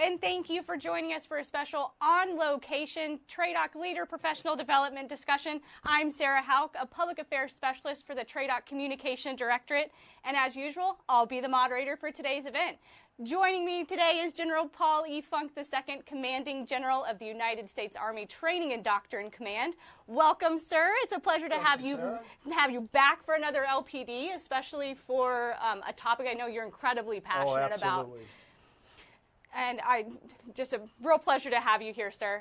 and thank you for joining us for a special on-location TRADOC Leader Professional Development discussion. I'm Sarah Hauk, a Public Affairs Specialist for the TRADOC Communication Directorate, and as usual, I'll be the moderator for today's event. Joining me today is General Paul E. Funk II, Commanding General of the United States Army Training and Doctrine Command. Welcome, sir. It's a pleasure to have you back for another LPD, especially for a topic I know you're incredibly passionate about. And just a real pleasure to have you here, sir.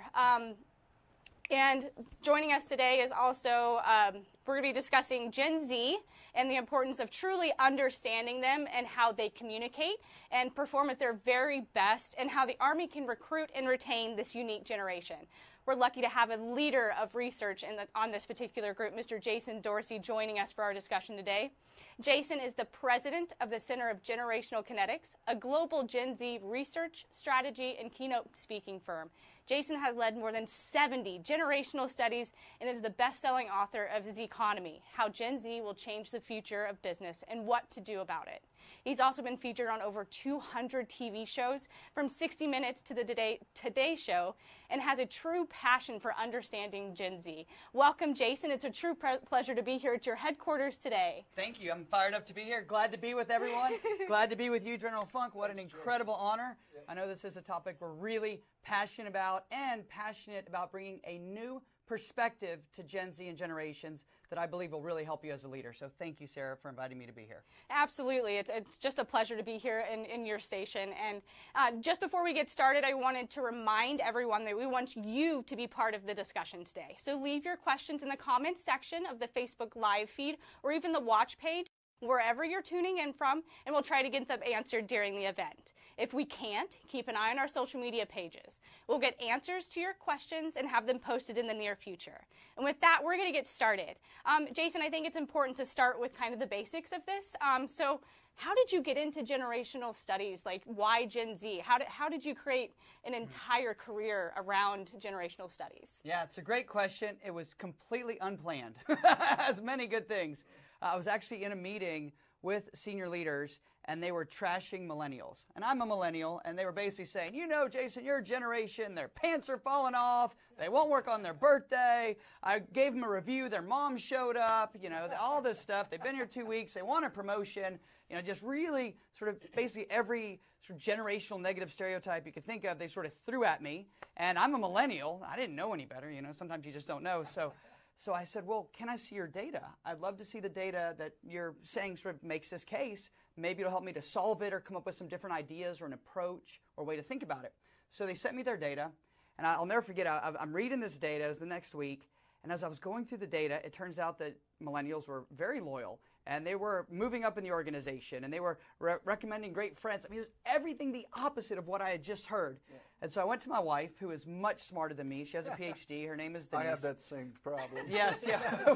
And joining us today is also, we're going to be discussing Gen Z and the importance of truly understanding them and how they communicate and perform at their very best, and how the Army can recruit and retain this unique generation. We're lucky to have a leader of research on this particular group, Mr. Jason Dorsey, joining us for our discussion today. Jason is the president of the Center of Generational Kinetics, a global Gen Z research, strategy, and keynote speaking firm. Jason has led more than 70 generational studies and is the best-selling author of Zeconomy, How Gen Z Will Change the Future of Business and What to Do About It. He's also been featured on over 200 TV shows, from 60 Minutes to the Today Show, and has a true passion for understanding Gen Z. Welcome, Jason. It's a true pleasure to be here at your headquarters today. Thank you. I'm fired up to be here. Glad to be with everyone. Glad to be with you, General Funk. What an incredible honor. I know this is a topic we're really passionate about, and passionate about bringing a new perspective to Gen Z and generations that I believe will really help you as a leader. So thank you, Sarah, for inviting me to be here. Absolutely. It's just a pleasure to be here in your station. And just before we get started, I wanted to remind everyone that we want you to be part of the discussion today. So leave your questions in the comments section of the Facebook Live feed or even the watch page, wherever you're tuning in from, and we'll try to get them answered during the event. If we can't, keep an eye on our social media pages. We'll get answers to your questions and have them posted in the near future. And with that, we're going to get started. Jason, I think it's important to start with kind of the basics of this. So how did you get into generational studies? Like, why Gen Z? How did you create an entire career around generational studies? Yeah, it's a great question. It was completely unplanned, as many good things. I was actually in a meeting with senior leaders, and they were trashing millennials. And I'm a millennial, and they were basically saying, you know, Jason, your generation, their pants are falling off, they won't work on their birthday. I gave them a review, their mom showed up, you know, all this stuff. They've been here 2 weeks, they want a promotion, you know, just really sort of basically every sort of generational negative stereotype you could think of, they sort of threw at me. And I'm a millennial, I didn't know any better, you know, sometimes you just don't know. So I said, well, can I see your data? I'd love to see the data that you're saying sort of makes this case. Maybe it'll help me to solve it or come up with some different ideas or an approach or way to think about it. So they sent me their data, and I'll never forget, I'm reading this data as the next week, and as I was going through the data, it turns out that millennials were very loyal, and they were moving up in the organization, and they were recommending great friends. I mean, it was everything the opposite of what I had just heard. Yeah. And so I went to my wife, who is much smarter than me. She has a PhD. Her name is Denise. I have that same problem. Yes, yeah.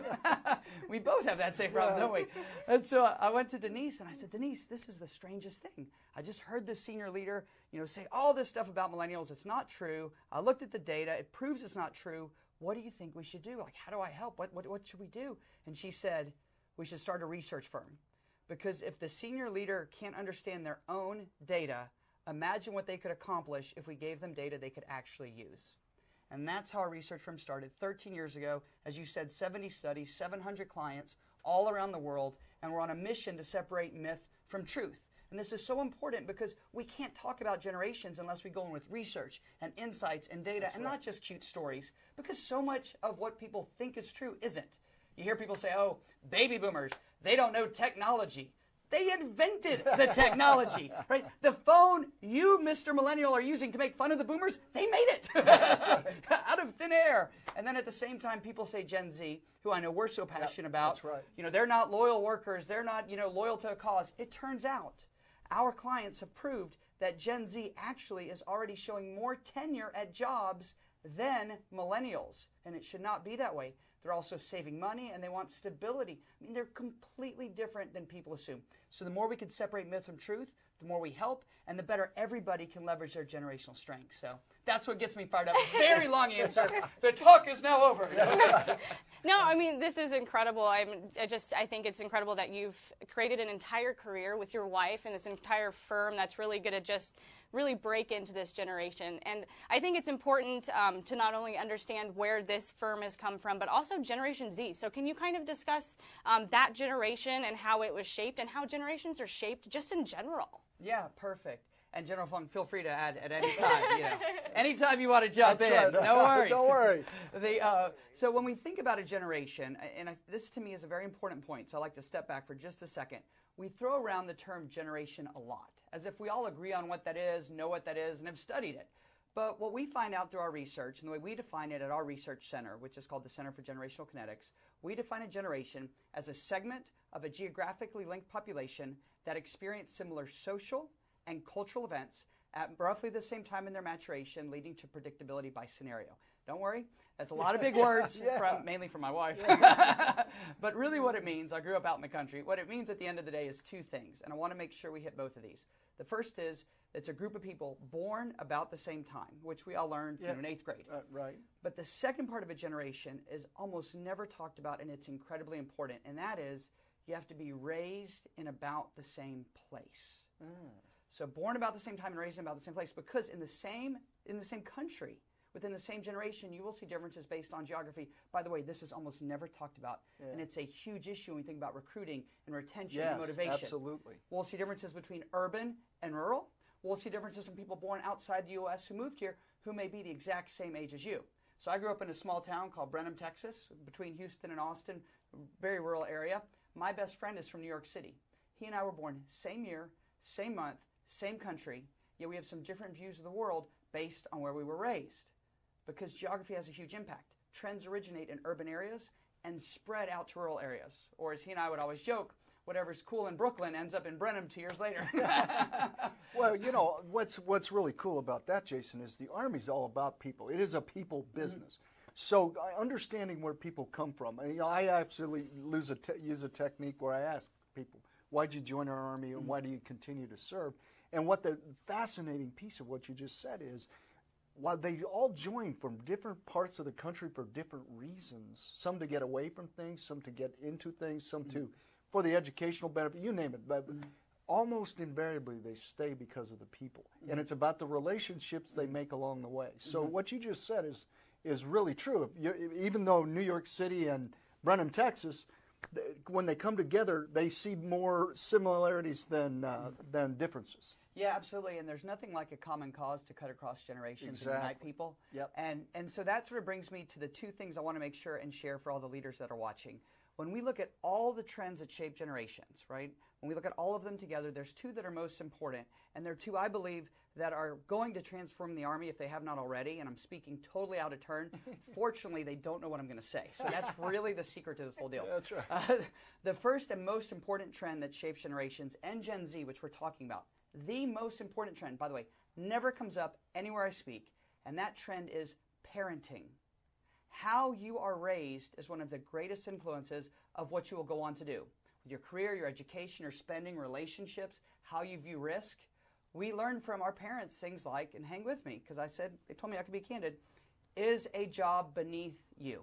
We both have that same problem, don't we? And so I went to Denise, and I said, Denise, this is the strangest thing. I just heard this senior leader, you know, say all this stuff about millennials. It's not true. I looked at the data. It proves it's not true. What do you think we should do? Like, how do I help? What should we do? And she said, we should start a research firm. Because if the senior leader can't understand their own data, imagine what they could accomplish if we gave them data they could actually use. And that's how our research firm started 13 years ago. As you said, 70 studies, 700 clients all around the world, and we're on a mission to separate myth from truth. And this is so important because we can't talk about generations unless we go in with research and insights and data, and not just cute stories, because so much of what people think is true isn't. You hear people say, oh, baby boomers, they don't know technology. They invented the technology, right? The phone you, Mr. Millennial, are using to make fun of the boomers, they made it out of thin air. And then at the same time, people say Gen Z, who I know we're so passionate about. That's right. You know, they're not loyal workers. They're not, you know, loyal to a cause. It turns out our clients have proved that Gen Z actually is already showing more tenure at jobs than millennials. And it should not be that way. They're also saving money, and they want stability. I mean, they're completely different than people assume. So the more we can separate myth from truth, the more we help, and the better everybody can leverage their generational strengths. So that's what gets me fired up. Very long answer. The talk is now over. No, I mean, this is incredible. I think it's incredible that you've created an entire career with your wife and this entire firm that's really going to just really break into this generation. And I think it's important to not only understand where this firm has come from, but also Generation Z. So can you kind of discuss that generation and how it was shaped and how generations are shaped just in general? Yeah, perfect. And General Fung, feel free to add at any time. Anytime you want to jump in, right. No worries. Don't worry. So when we think about a generation, and this to me is a very important point, so I'd like to step back for just a second. We throw around the term generation a lot, as if we all agree on what that is, know what that is, and have studied it. But what we find out through our research, and the way we define it at our research center, which is called the Center for Generational Kinetics, we define a generation as a segment of a geographically linked population that experience similar social and cultural events at roughly the same time in their maturation, leading to predictability by scenario. Don't worry, that's a lot of big words, mainly from my wife. But really what it means, I grew up out in the country, what it means at the end of the day is two things, and I want to make sure we hit both of these. The first is it's a group of people born about the same time, which we all learned in 8th grade. Right. But the second part of a generation is almost never talked about, and it's incredibly important, and that is you have to be raised in about the same place. So born about the same time and raised in about the same place, because in the same country, within the same generation, you will see differences based on geography. By the way, this is almost never talked about, and it's a huge issue when we think about recruiting and retention and motivation. Absolutely. We'll see differences between urban and rural. We'll see differences from people born outside the U.S. who moved here who may be the exact same age as you. So I grew up in a small town called Brenham, Texas, between Houston and Austin, very rural area. My best friend is from New York City. He and I were born same year, same month, same country, yet we have some different views of the world based on where we were raised. Because geography has a huge impact. Trends originate in urban areas and spread out to rural areas. Or as he and I would always joke, whatever's cool in Brooklyn ends up in Brenham 2 years later. Well, what's really cool about that, Jason, is the Army's all about people. It is a people business. So understanding where people come from, I actually use a technique where I ask people, why'd you join our Army and why do you continue to serve? And what the fascinating piece of what you just said is, while they all join from different parts of the country for different reasons, some to get away from things, some to get into things, some to for the educational benefit, you name it, but almost invariably they stay because of the people. And it's about the relationships they make along the way. So what you just said is really true. Even though New York City and Brenham, Texas, when they come together, they see more similarities than differences. Yeah, absolutely, and there's nothing like a common cause to cut across generations and unite people. Yep. And so that sort of brings me to the two things I want to make sure and share for all the leaders that are watching. When we look at all the trends that shape generations, right, when we look at all of them together, there's two that are most important, and there are two, I believe, that are going to transform the Army if they have not already, and I'm speaking totally out of turn. Fortunately, they don't know what I'm going to say, so that's really the secret to this whole deal. That's right. The first and most important trend that shapes generations, and Gen Z, which we're talking about, the most important trend, by the way, never comes up anywhere I speak, and that trend is parenting. How you are raised is one of the greatest influences of what you will go on to do. With your career, your education, your spending, relationships, how you view risk. We learn from our parents things like, and hang with me, because they told me I could be candid, is a job beneath you?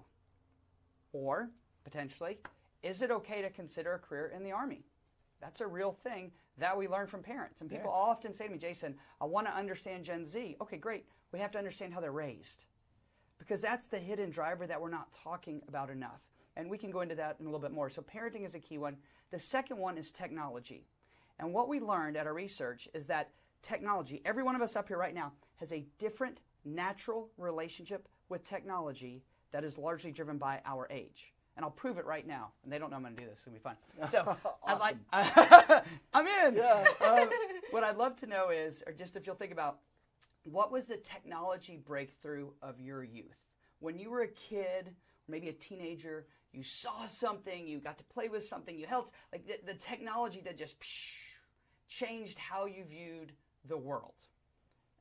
Or, potentially, is it okay to consider a career in the Army? That's a real thing that we learn from parents. And people often say to me, Jason, I want to understand Gen Z. Okay, great. We have to understand how they're raised. Because that's the hidden driver that we're not talking about enough. And we can go into that in a little bit more. So parenting is a key one. The second one is technology. And what we learned at our research is that technology, every one of us up here right now, has a different natural relationship with technology that is largely driven by our age. And I'll prove it right now. And they don't know I'm going to do this. It's going to be fun. So awesome. I'm in. Yeah. What I'd love to know is, or just if you'll think about, what was the technology breakthrough of your youth? When you were a kid, maybe a teenager, you saw something, you got to play with something, you held, like the technology that just changed how you viewed the world.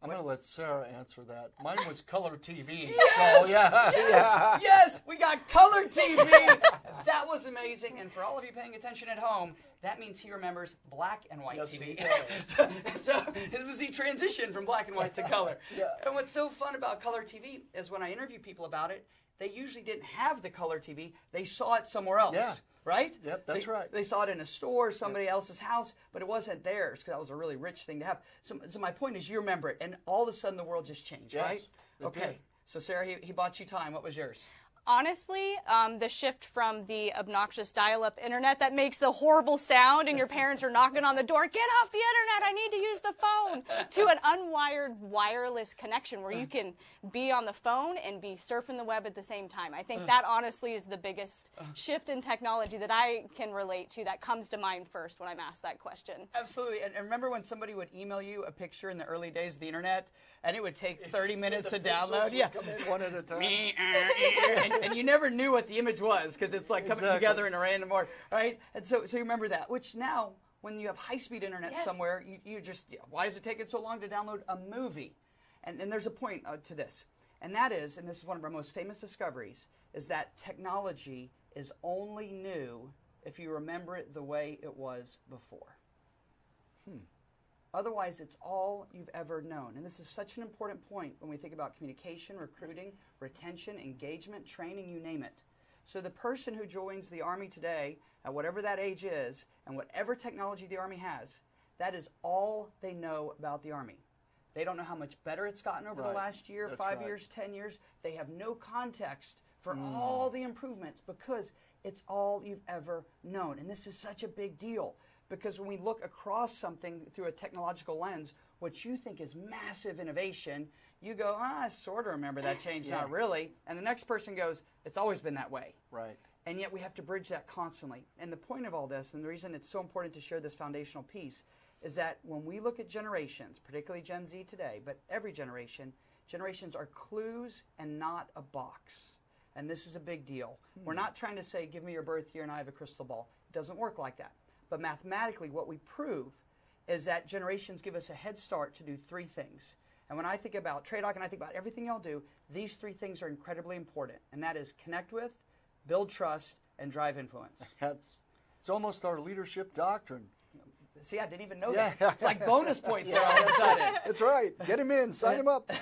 I'm going to let Sarah answer that. Mine was color TV. Yes! So, yeah. Yes! Yes! We got color TV! That was amazing. And for all of you paying attention at home, that means he remembers black and white Yes, TV. he does. So it was the transition from black and white to color. Yeah. And what's so fun about color TV is when I interview people about it, they usually didn't have the color TV. They saw it somewhere else. Yeah. Right? Yep, that's right. They saw it in a store, somebody else's house, but it wasn't theirs because that was a really rich thing to have. So my point is you remember it, and all of a sudden the world just changed, Yes, right? it Okay. did. So Sarah, he bought you time. What was yours? Honestly, the shift from the obnoxious dial-up internet that makes the horrible sound and your parents are knocking on the door, get off the internet, I need to use the phone, to an unwired wireless connection where you can be on the phone and be surfing the web at the same time. I think that honestly is the biggest shift in technology that I can relate to, that comes to mind first when I'm asked that question. Absolutely. And remember when somebody would email you a picture in the early days of the internet, and it would take 30 minutes to download? Yeah. Come in one at a time. And you never knew what the image was because it's like coming together in a random order, right? And so you remember that, which now, when you have high-speed internet somewhere, you just, why is it taking so long to download a movie? And there's a point to this, and that is, and this is one of our most famous discoveries, is that technology is only new if you remember it the way it was before. Otherwise, it's all you've ever known. And this is such an important point when we think about communication, recruiting, retention, engagement, training, you name it. So the person who joins the Army today, at whatever that age is, and whatever technology the Army has, that is all they know about the Army. They don't know how much better it's gotten over the last year, That's 5 right. years, 10 years. They have no context for all the improvements because it's all you've ever known. And this is such a big deal. Because when we look across something through a technological lens, what you think is massive innovation, you go, I sort of remember that change, not really. And the next person goes, it's always been that way. Right. And yet we have to bridge that constantly. And the point of all this, and the reason it's so important to share this foundational piece, is that when we look at generations, particularly Gen Z today, but every generation, generations are clues and not a box. And this is a big deal. We're not trying to say, give me your birth year and I have a crystal ball. It doesn't work like that. But mathematically, what we prove is that generations give us a head start to do three things. And when I think about TradeDoc and I think about everything y'all do, these three things are incredibly important. And that is connect with, build trust, and drive influence. It's almost our leadership doctrine. See, I didn't even know that. It's like bonus points there all of a sudden. That's right. Get him in. Sign him up.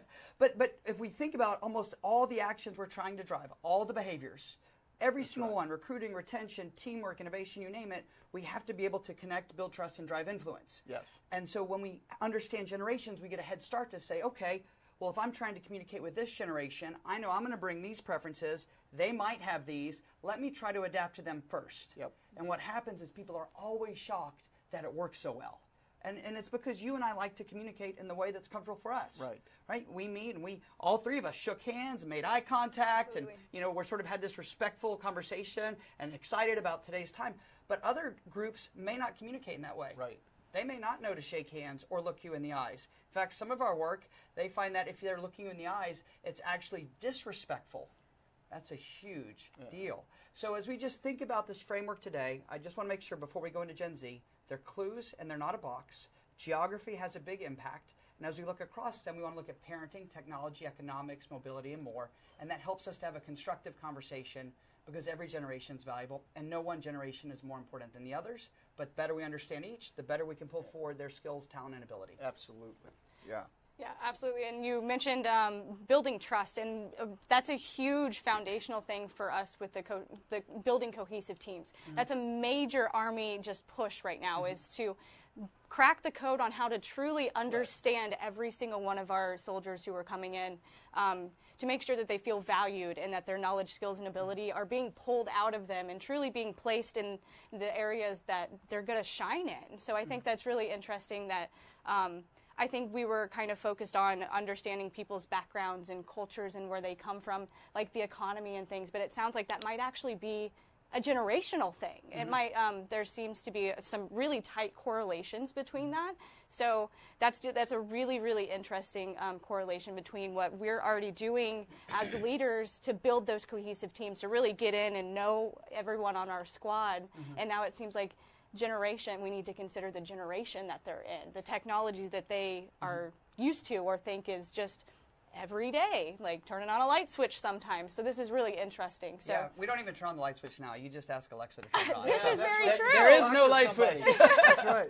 But if we think about almost all the actions we're trying to drive, all the behaviors, every single one, recruiting, retention, teamwork, innovation, you name it, we have to be able to connect, build trust, and drive influence. Yes. And so when we understand generations, we get a head start to say, okay, well, if I'm trying to communicate with this generation, I know I'm going to bring these preferences. They might have these. Let me try to adapt to them first. Yep. And what happens is people are always shocked that it works so well. And it's because you and I like to communicate in the way that's comfortable for us. Right. Right? We meet and all three of us shook hands and made eye contact. Absolutely. And, we're sort of had this respectful conversation and excited about today's time. But other groups may not communicate in that way. Right. They may not know to shake hands or look you in the eyes. In fact, some of our work, they find that if they're looking you in the eyes, it's actually disrespectful. That's a huge deal. So as we just think about this framework today, I just want to make sure before we go into Gen Z, they're clues and they're not a box. Geography has a big impact. And as we look across them, we want to look at parenting, technology, economics, mobility, and more. And that helps us to have a constructive conversation because every generation is valuable and no one generation is more important than the others. But the better we understand each, the better we can pull forward their skills, talent, and ability. Absolutely. Yeah. Yeah, absolutely. And you mentioned building trust, and that's a huge foundational thing for us with the building cohesive teams. That's a major Army just push right now is to crack the code on how to truly understand every single one of our soldiers who are coming in, to make sure that they feel valued and that their knowledge, skills, and ability are being pulled out of them and truly being placed in the areas that they're going to shine in. So I think that's really interesting that I think we were kind of focused on understanding people's backgrounds and cultures and where they come from, like the economy and things, but it sounds like that might actually be a generational thing. It might, there seems to be some really tight correlations between that. So that's a really, really interesting correlation between what we're already doing as leaders to build those cohesive teams, to really get in and know everyone on our squad. And now it seems like generation, we need to consider the generation that they're in, the technology that they are used to or think is just every day, like turning on a light switch sometimes. So this is really interesting. So yeah, we don't even turn on the light switch now. You just ask Alexa to turn it on. This is very true. There is no light switch. That's right.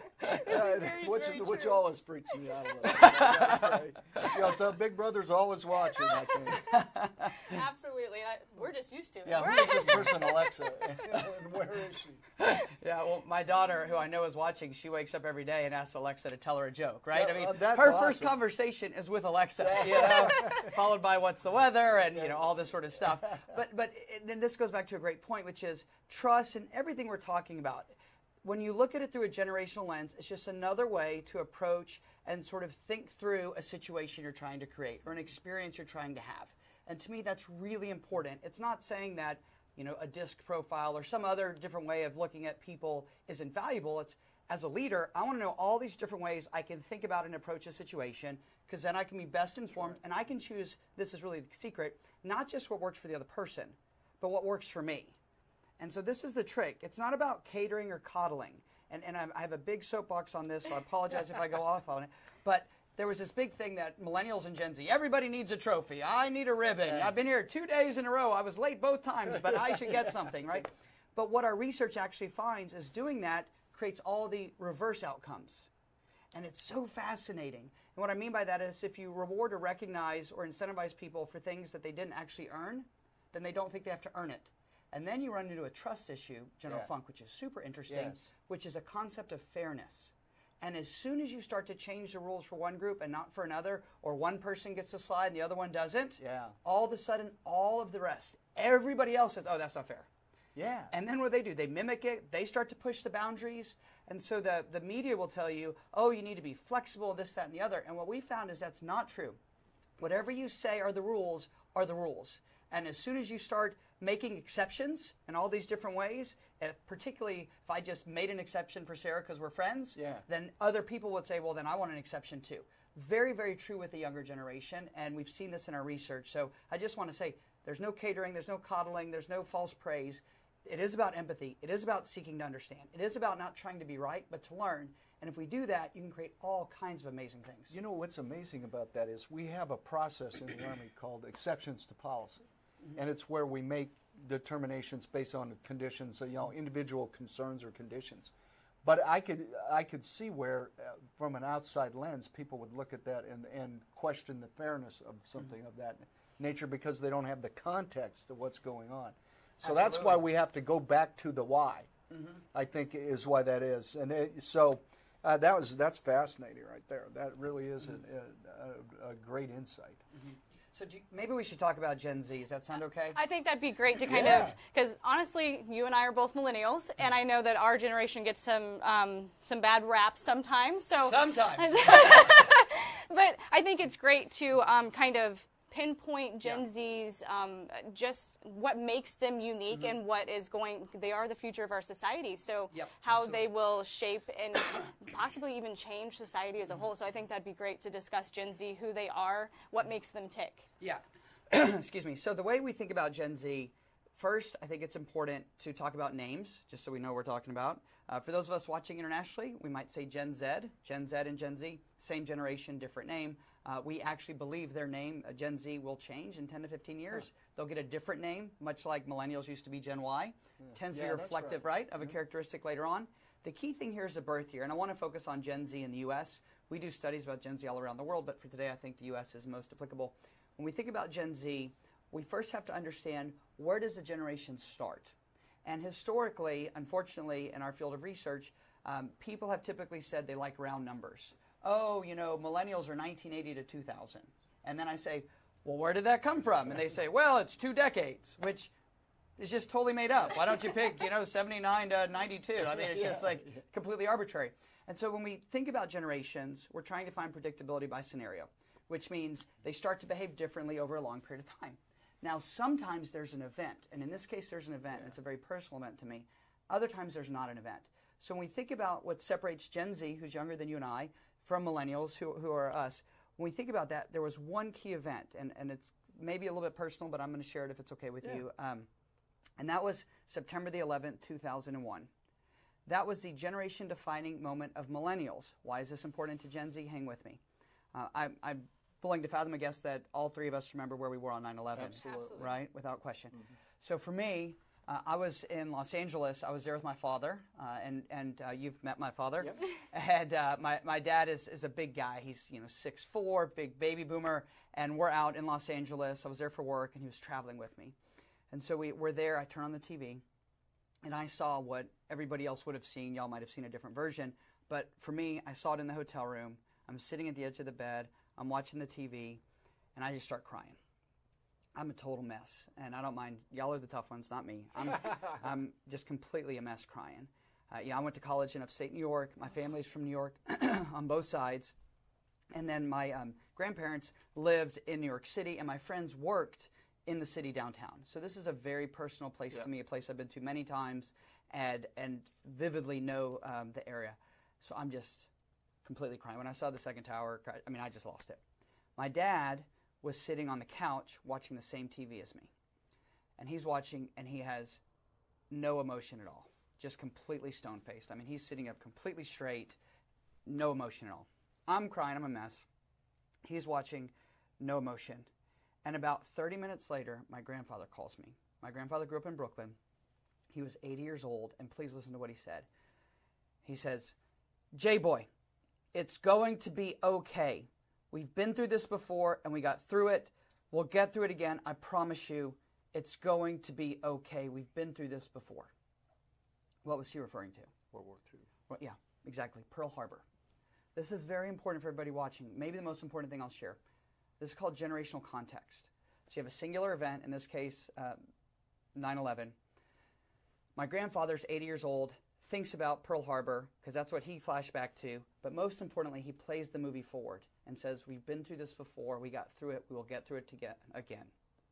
Which always freaks me out a little bit, I gotta say. You know, so Big Brother's always watching, I think. Absolutely. We're just used to it. Yeah, who is this person, Alexa? And where is she? Yeah, well, my daughter, who I know is watching, she wakes up every day and asks Alexa to tell her a joke, right? Yeah, I mean, that's her awesome. first conversation is with Alexa, you know, followed by what's the weather and, you know, all this sort of stuff. But then this goes back to a great point, which is trust and everything we're talking about. When you look at it through a generational lens, it's just another way to approach and sort of think through a situation you're trying to create or an experience you're trying to have. And to me, that's really important. It's not saying that, you know, a disc profile or some other different way of looking at people is invaluable. It's, as a leader, I want to know all these different ways I can think about and approach a situation, because then I can be best informed and I can choose, this is really the secret, not just what works for the other person, but what works for me. And so this is the trick. It's not about catering or coddling. And I have a big soapbox on this, so I apologize if I go off on it. But there was this big thing that millennials and Gen Z, everybody needs a trophy. I need a ribbon. I've been here 2 days in a row. I was late both times, but I should get something, right? But what our research actually finds is doing that creates all the reverse outcomes. And it's so fascinating. And what I mean by that is if you reward or recognize or incentivize people for things that they didn't actually earn, then they don't think they have to earn it. And then you run into a trust issue, General Funk, which is super interesting, which is a concept of fairness. And as soon as you start to change the rules for one group and not for another, or one person gets to slide and the other one doesn't, all of a sudden, all of the rest, everybody else says, oh, that's not fair. Yeah. And then what do? They mimic it. They start to push the boundaries. And so the media will tell you, oh, you need to be flexible, this, that, and the other. And what we found is that's not true. Whatever you say are the rules are the rules. And as soon as you start making exceptions in all these different ways, particularly if I just made an exception for Sarah because we're friends, then other people would say, well, then I want an exception too. Very, very true with the younger generation, and we've seen this in our research. So I just want to say there's no catering, there's no coddling, there's no false praise. It is about empathy. It is about seeking to understand. It is about not trying to be right, but to learn. And if we do that, you can create all kinds of amazing things. You know what's amazing about that is we have a process in the Army called exceptions to policy. And it's where we make determinations based on conditions, you know, individual concerns or conditions. But I could see where, from an outside lens, people would look at that and question the fairness of something of that nature because they don't have the context of what's going on. So that's why we have to go back to the why, I think is why that is. And that's fascinating right there. That really is a great insight. So maybe we should talk about Gen Z. Does that sound okay? I think that'd be great to kind of, because honestly, you and I are both millennials, and I know that our generation gets some bad rap sometimes. So sometimes. But I think it's great to kind of pinpoint Gen Z's just what makes them unique and what is they are the future of our society. So how they will shape and possibly even change society as a whole. So I think that'd be great to discuss Gen Z, who they are, what makes them tick. Yeah. Excuse me. So the way we think about Gen Z, first, I think it's important to talk about names, just so we know what we're talking about. For those of us watching internationally, we might say Gen Z. Gen Z and Gen Z, same generation, different name. We actually believe their name, Gen Z, will change in 10 to 15 years. They'll get a different name, much like millennials used to be Gen Y. Tends to be reflective, right, of a characteristic later on. The key thing here is the birth year, and I want to focus on Gen Z in the U.S. We do studies about Gen Z all around the world, but for today I think the U.S. is most applicable. When we think about Gen Z, we first have to understand where does the generation start? And historically, unfortunately, in our field of research, people have typically said they like round numbers. Oh, you know, millennials are 1980 to 2000. And then I say, well, where did that come from? And they say, well, it's 2 decades, which is just totally made up. Why don't you pick, 79 to 92? I mean, it's just like completely arbitrary. And so when we think about generations, we're trying to find predictability by scenario, which means they start to behave differently over a long period of time. Now, sometimes there's an event, and in this case, there's an event, and it's a very personal event to me. Other times, there's not an event. So when we think about what separates Gen Z, who's younger than you and I, from millennials, who are us, when we think about that, there was one key event, and it's maybe a little bit personal, but I'm going to share it if it's okay with you. And that was September the 11th, 2001. That was the generation-defining moment of millennials. Why is this important to Gen Z? Hang with me. I'm willing to fathom a guess that all three of us remember where we were on 9/11. Absolutely. Right? Without question. So for me, I was in Los Angeles. I was there with my father, and you've met my father. Yep. And my dad is a big guy. He's 6'4", big baby boomer, and we're out in Los Angeles. I was there for work, and he was traveling with me. And so we're there. I turn on the TV, and I saw what everybody else would have seen. Y'all might have seen a different version, but for me, I saw it in the hotel room. I'm sitting at the edge of the bed. I'm watching the TV, and I just start crying. I'm a total mess, and I don't mind. Y'all are the tough ones, not me. I'm just completely a mess crying. I went to college in upstate New York. My family's from New York on both sides. And then my grandparents lived in New York City, and my friends worked in the city downtown. So this is a very personal place to me, a place I've been to many times and vividly know the area. So I'm just completely crying. When I saw the second tower, I just lost it. My dad was sitting on the couch watching the same TV as me. And he's watching, and he has no emotion at all, just completely stone-faced. He's sitting up completely straight, no emotion at all. I'm crying, I'm a mess. He's watching, no emotion. And about 30 minutes later, my grandfather calls me. My grandfather grew up in Brooklyn. He was 80 years old, and please listen to what he said. He says, "J-boy, it's going to be okay. We've been through this before, and we got through it. We'll get through it again. I promise you, it's going to be okay. We've been through this before." What was he referring to? World War II. Well, yeah, exactly. Pearl Harbor. This is very important for everybody watching. Maybe the most important thing I'll share. This is called generational context. So you have a singular event, in this case, 9/11. My grandfather's 80 years old, thinks about Pearl Harbor, because that's what he flashed back to, but most importantly, he plays the movie forward and says, we've been through this before, we got through it, we will get through it again.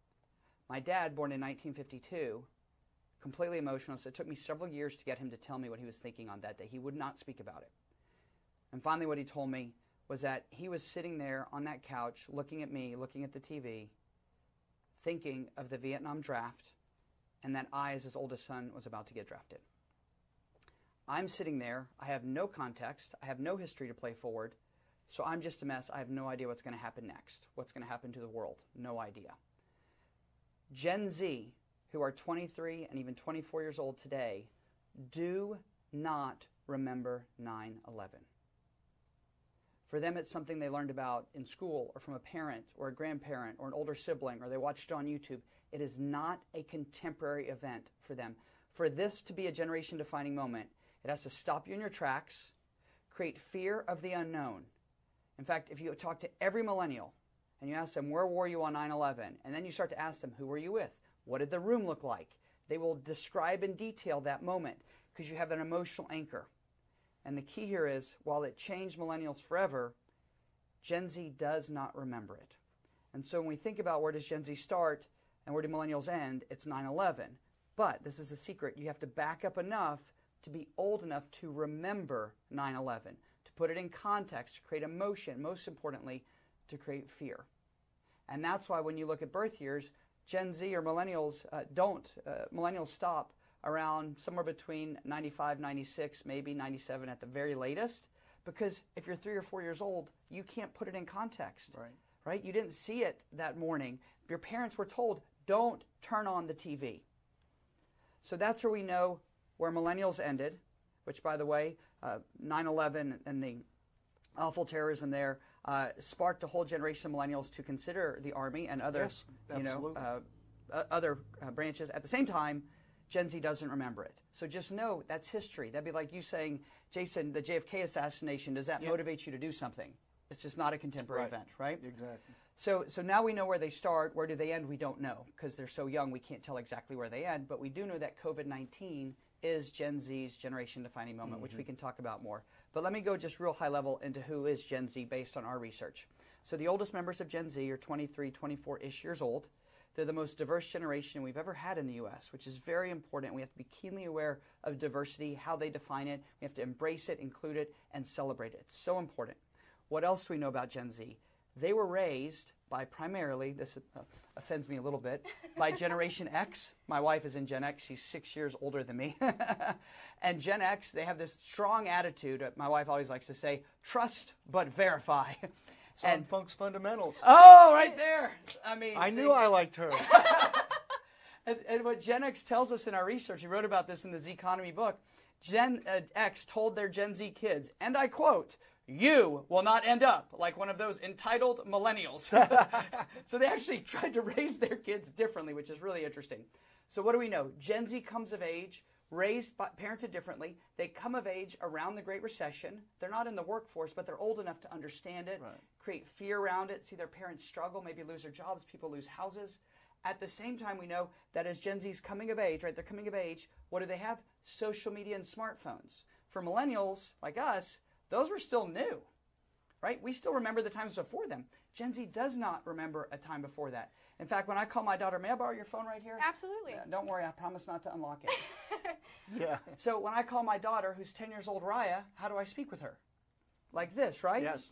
My dad, born in 1952, completely emotional, so it took me several years to get him to tell me what he was thinking on that day. He would not speak about it. And finally what he told me was that he was sitting there on that couch, looking at me, looking at the TV, thinking of the Vietnam draft, and that I, as his oldest son, was about to get drafted. I'm sitting there, I have no context, I have no history to play forward, so I'm just a mess. I have no idea what's going to happen next, what's going to happen to the world, no idea. Gen Z, who are 23 and even 24 years old today, do not remember 9/11. For them, it's something they learned about in school or from a parent or a grandparent or an older sibling, or they watched it on YouTube. It is not a contemporary event for them. For this to be a generation-defining moment, it has to stop you in your tracks, create fear of the unknown. In fact, if you talk to every millennial and you ask them, where were you on 9/11? And then you start to ask them, who were you with? What did the room look like? They will describe in detail that moment because you have an emotional anchor. And the key here is, while it changed millennials forever, Gen Z does not remember it. And so when we think about where does Gen Z start and where do millennials end, it's 9/11. But this is the secret. You have to back up enough to be old enough to remember 9/11, to put it in context, to create emotion, most importantly, to create fear. And that's why when you look at birth years, Gen Z or millennials millennials stop around somewhere between 95, 96, maybe 97 at the very latest, because if you're 3 or 4 years old, you can't put it in context. Right? You didn't see it that morning. Your parents were told, don't turn on the TV. So that's where we know where millennials ended, which, by the way, 9/11 and the awful terrorism there sparked a whole generation of millennials to consider the Army and other, other branches. At the same time, Gen Z doesn't remember it. So just know that's history. That'd be like you saying, Jason, the JFK assassination, does that motivate you to do something? It's just not a contemporary event, right? Exactly. So now we know where they start. Where do they end? We don't know because they're so young we can't tell exactly where they end. But we do know that COVID-19 is Gen Z's generation-defining moment, which we can talk about more. But let me go just real high level into who is Gen Z based on our research. So the oldest members of Gen Z are 23, 24-ish years old. They're the most diverse generation we've ever had in the U.S., which is very important. We have to be keenly aware of diversity, how they define it. We have to embrace it, include it, and celebrate it. It's so important. What else do we know about Gen Z? They were raised by primarily, this offends me a little bit, by Generation X. My wife is in Gen X. She's 6 years older than me. And Gen X, they have this strong attitude. My wife always likes to say, trust but verify. It's on Funk's fundamentals. Oh, right there. I mean, I knew I liked her. And what Gen X tells us in our research, we wrote about this in the Z Economy book, Gen X told their Gen Z kids, and I quote, "You will not end up like one of those entitled millennials." So they actually tried to raise their kids differently, which is really interesting. So what do we know? Gen Z comes of age, parented differently. They come of age around the Great Recession. They're not in the workforce, but they're old enough to understand it, create fear around it, see their parents struggle, maybe lose their jobs, people lose houses. At the same time, we know that as Gen Z's coming of age, right, they're coming of age, what do they have? Social media and smartphones. For millennials like us, those were still new, right? We still remember the times before them. Gen Z does not remember a time before that. In fact, when I call my daughter, may I borrow your phone right here? Absolutely. Don't worry, I promise not to unlock it. Yeah. So when I call my daughter, who's 10 years old, Raya, how do I speak with her? Like this, right? Yes.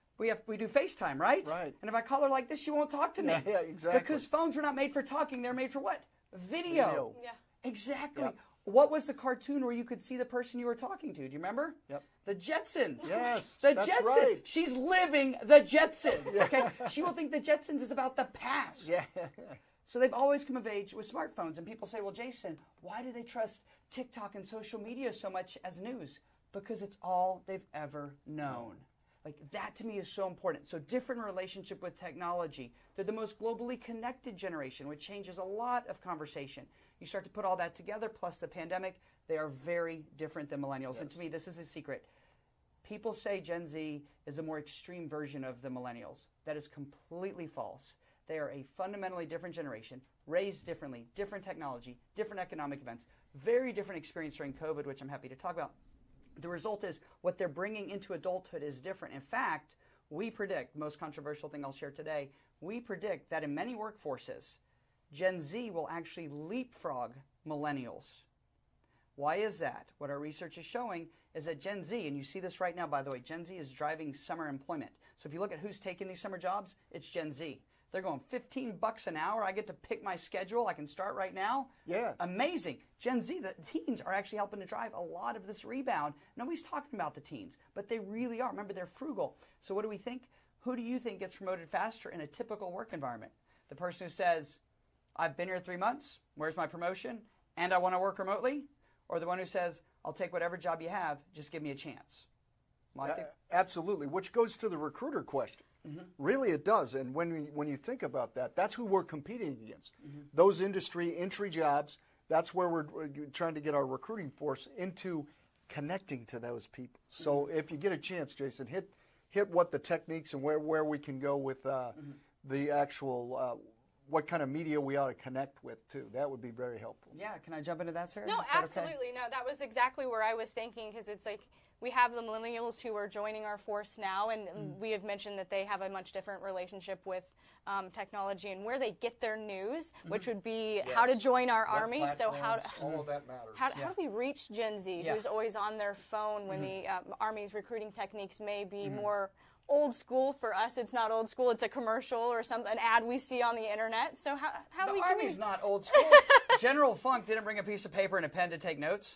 We do FaceTime, right? Right. And if I call her like this, she won't talk to me. Yeah, exactly. Because phones were not made for talking, they're made for what? Video. Yeah. Exactly. Yep. What was the cartoon where you could see the person you were talking to? Do you remember? Yep. The Jetsons. Yes, The that's Jetsons. right. She's living the Jetsons. Okay. She will think the Jetsons is about the past. Yeah. So they've always come of age with smartphones. And people say, well, Jason, why do they trust TikTok and social media so much as news? Because it's all they've ever known. Like, that to me is so important. So different relationship with technology. They're the most globally connected generation, which changes a lot of conversation. You start to put all that together, plus the pandemic, they are very different than millennials. Yes. And to me, this is the secret. People say Gen Z is a more extreme version of the millennials. That is completely false. They are a fundamentally different generation, raised differently, different technology, different economic events, very different experience during COVID, which I'm happy to talk about. The result is what they're bringing into adulthood is different. In fact, we predict, most controversial thing I'll share today, we predict that in many workforces, Gen Z will actually leapfrog millennials. Why is that? What our research is showing is that Gen Z, and you see this right now, by the way, Gen Z is driving summer employment. So if you look at who's taking these summer jobs, it's Gen Z. They're going $15 an hour. I get to pick my schedule. I can start right now. Yeah. Amazing. Gen Z, the teens are actually helping to drive a lot of this rebound. Nobody's talking about the teens, but they really are. Remember, they're frugal. So what do we think? Who do you think gets promoted faster in a typical work environment? The person who says, I've been here 3 months. Where's my promotion? And I want to work remotely? Or the one who says, I'll take whatever job you have. Just give me a chance. Well, absolutely, which goes to the recruiter question. Mm-hmm. Really, it does. And when you think about that, that's who we're competing against. Mm-hmm. Those industry entry jobs, that's where we're trying to get our recruiting force into connecting to those people. Mm-hmm. So if you get a chance, Jason, hit what the techniques and where we can go with the actual what kind of media we ought to connect with, too. That would be very helpful. Yeah, can I jump into that, Sarah? No, absolutely. Okay? No, that was exactly where I was thinking, because it's like we have the millennials who are joining our force now, and we have mentioned that they have a much different relationship with technology and where they get their news, which would be how to join our Army. So all of that matters. How do we reach Gen Z, who's always on their phone when the Army's recruiting techniques may be more old school? For us, it's not old school. It's a commercial or an ad we see on the internet. So how do we? The Army's not old school. General Funk didn't bring a piece of paper and a pen to take notes.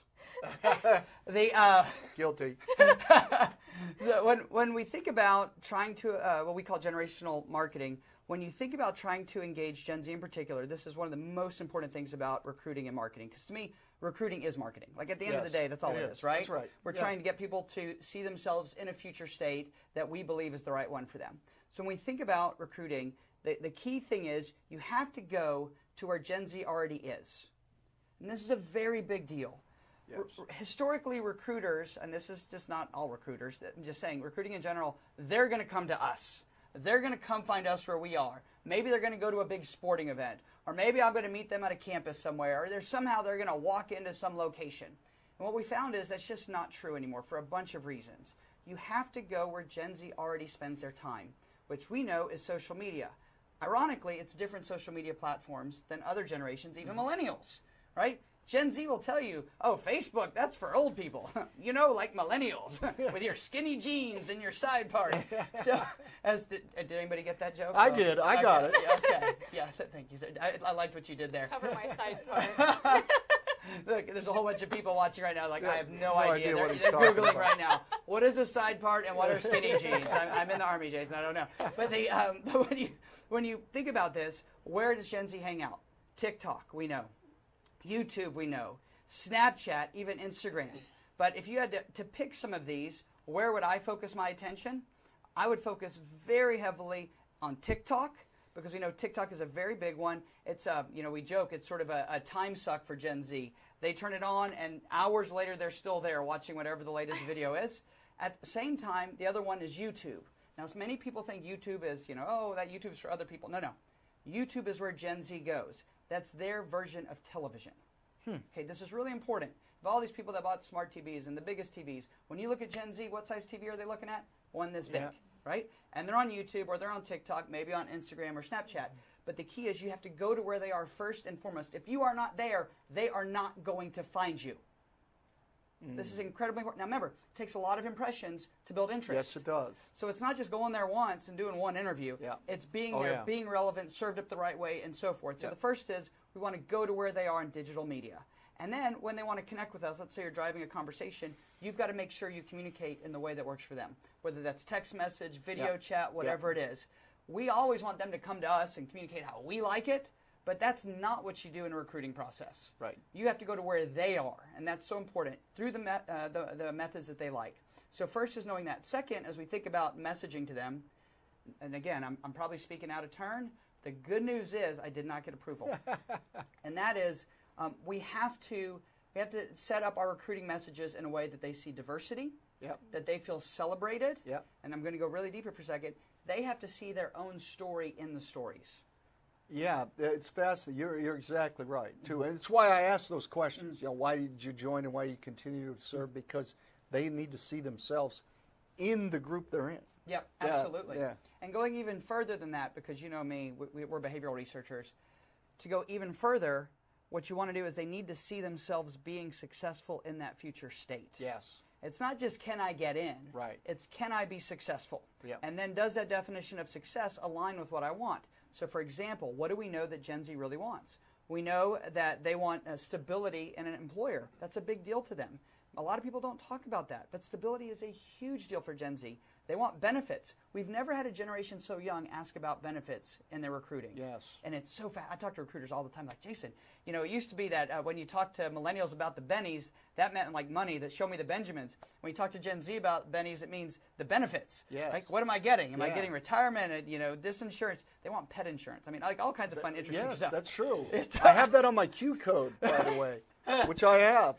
Guilty. So when we think about trying to what we call generational marketing, when you think about trying to engage Gen Z in particular, this is one of the most important things about recruiting and marketing. Because to me, recruiting is marketing. Like at the end of the day, that's all it is, right? That's right. We're trying to get people to see themselves in a future state that we believe is the right one for them. So when we think about recruiting, the key thing is you have to go to where Gen Z already is. And this is a very big deal. Yes. Historically, recruiters, and this is just not all recruiters, I'm just saying, recruiting in general, they're going to come to us. They're going to come find us where we are. Maybe they're going to go to a big sporting event, or maybe I'm going to meet them at a campus somewhere, or they're going to walk into some location. And what we found is that's just not true anymore for a bunch of reasons. You have to go where Gen Z already spends their time, which we know is social media. Ironically, it's different social media platforms than other generations, even millennials, right? Gen Z will tell you, oh, Facebook, that's for old people. You know, like millennials with your skinny jeans and your side part. So, did anybody get that joke? I did. I got it. Okay. Yeah, thank you. I liked what you did there. Cover my side part. Look, there's a whole bunch of people watching right now like, I have no idea idea. what he's They're talking Googling about. right now. What is a side part and what are skinny jeans? I'm in the Army, Jason. I don't know. But but when you think about this, where does Gen Z hang out? TikTok, we know. YouTube, we know. Snapchat, even Instagram. But if you had to pick some of these, where would I focus my attention? I would focus very heavily on TikTok, because we know TikTok is a very big one. It's we joke, it's sort of a time suck for Gen Z. They turn it on, and hours later, they're still there watching whatever the latest video is. At the same time, the other one is YouTube. Now, so many people think YouTube is, oh, that YouTube's for other people. No. YouTube is where Gen Z goes. That's their version of television. Okay, this is really important. Of all these people that bought smart TVs and the biggest TVs, when you look at Gen Z, what size TV are they looking at? One this big, right? And they're on YouTube or they're on TikTok, maybe on Instagram or Snapchat. But the key is you have to go to where they are first and foremost. If you are not there, they are not going to find you. This is incredibly important. Now remember, it takes a lot of impressions to build interest. Yes, it does. So it's not just going there once and doing one interview. Yeah. It's being there, being relevant, served up the right way, and so forth. So the first is we want to go to where they are in digital media. And then when they want to connect with us, let's say you're driving a conversation, you've got to make sure you communicate in the way that works for them, whether that's text message, video chat, whatever it is. We always want them to come to us and communicate how we like it, but that's not what you do in a recruiting process. Right. You have to go to where they are, and that's so important, through the methods that they like. So first is knowing that. Second, as we think about messaging to them, and again, I'm probably speaking out of turn, the good news is I did not get approval. And that is we have to set up our recruiting messages in a way that they see diversity, that they feel celebrated, and I'm going to go really deeper for a second. They have to see their own story in the stories. Yeah, it's fascinating. You're exactly right, too. And it's why I asked those questions. Why did you join and why do you continue to serve? Because they need to see themselves in the group they're in. Yep, absolutely. Yeah. And going even further than that, because you know me, we're behavioral researchers, to go even further, what you want to do is they need to see themselves being successful in that future state. Yes. It's not just can I get in. Right. It's can I be successful? Yep. And then does that definition of success align with what I want? So for example, what do we know that Gen Z really wants? We know that they want stability in an employer. That's a big deal to them. A lot of people don't talk about that, but stability is a huge deal for Gen Z. They want benefits. We've never had a generation so young ask about benefits in their recruiting. Yes. And it's so fast. I talk to recruiters all the time like, Jason, it used to be that when you talk to millennials about the bennies, that meant like money, that show me the Benjamins. When you talk to Gen Z about bennies, it means the benefits. Yes. Like, what am I getting? Am I getting retirement? This insurance. They want pet insurance. I mean, like all kinds of fun, interesting stuff. Yes, that's true. I have that on my Q code, by the way, which I have.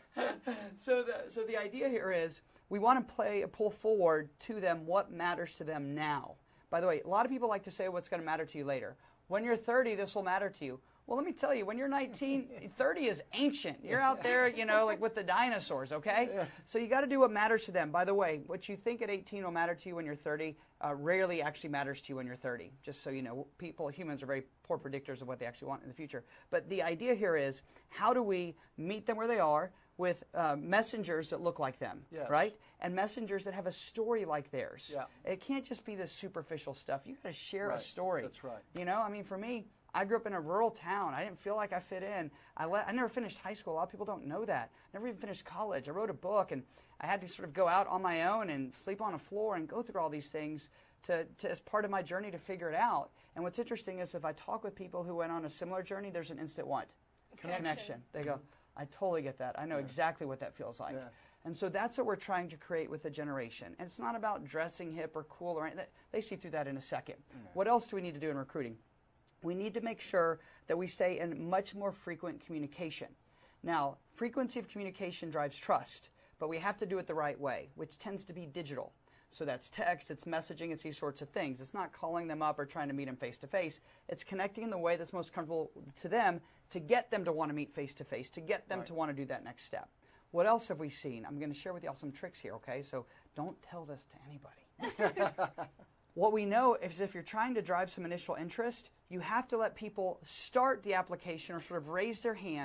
So the idea here is we want to pull forward to them what matters to them now. By the way, a lot of people like to say what's going to matter to you later. When you're 30, this will matter to you. Well, let me tell you, when you're 19, 30 is ancient. You're out there, like with the dinosaurs, okay? Yeah. So you got to do what matters to them. By the way, what you think at 18 will matter to you when you're 30 rarely actually matters to you when you're 30. Just so you know, humans are very poor predictors of what they actually want in the future. But the idea here is, how do we meet them where they are with messengers that look like them, right? And messengers that have a story like theirs. Yeah. It can't just be this superficial stuff. You got to share a story. That's right. I mean, for me, I grew up in a rural town. I didn't feel like I fit in. I never finished high school. A lot of people don't know that. Never even finished college. I wrote a book, and I had to sort of go out on my own and sleep on a floor and go through all these things as part of my journey to figure it out. And what's interesting is if I talk with people who went on a similar journey, there's an instant what? Connection. They go, I totally get that. I know exactly what that feels like. Yeah. And so that's what we're trying to create with the generation. And it's not about dressing hip or cool or anything. They see through that in a second. Yeah. What else do we need to do in recruiting? We need to make sure that we stay in much more frequent communication. Now, frequency of communication drives trust, but we have to do it the right way, which tends to be digital. So that's text, it's messaging, it's these sorts of things. It's not calling them up or trying to meet them face-to-face. It's connecting in the way that's most comfortable to them to get them to want to meet face-to-face, to get them to want to do that next step. What else have we seen? I'm going to share with y'all some tricks here, okay? So don't tell this to anybody. What we know is if you're trying to drive some initial interest, you have to let people start the application or sort of raise their hand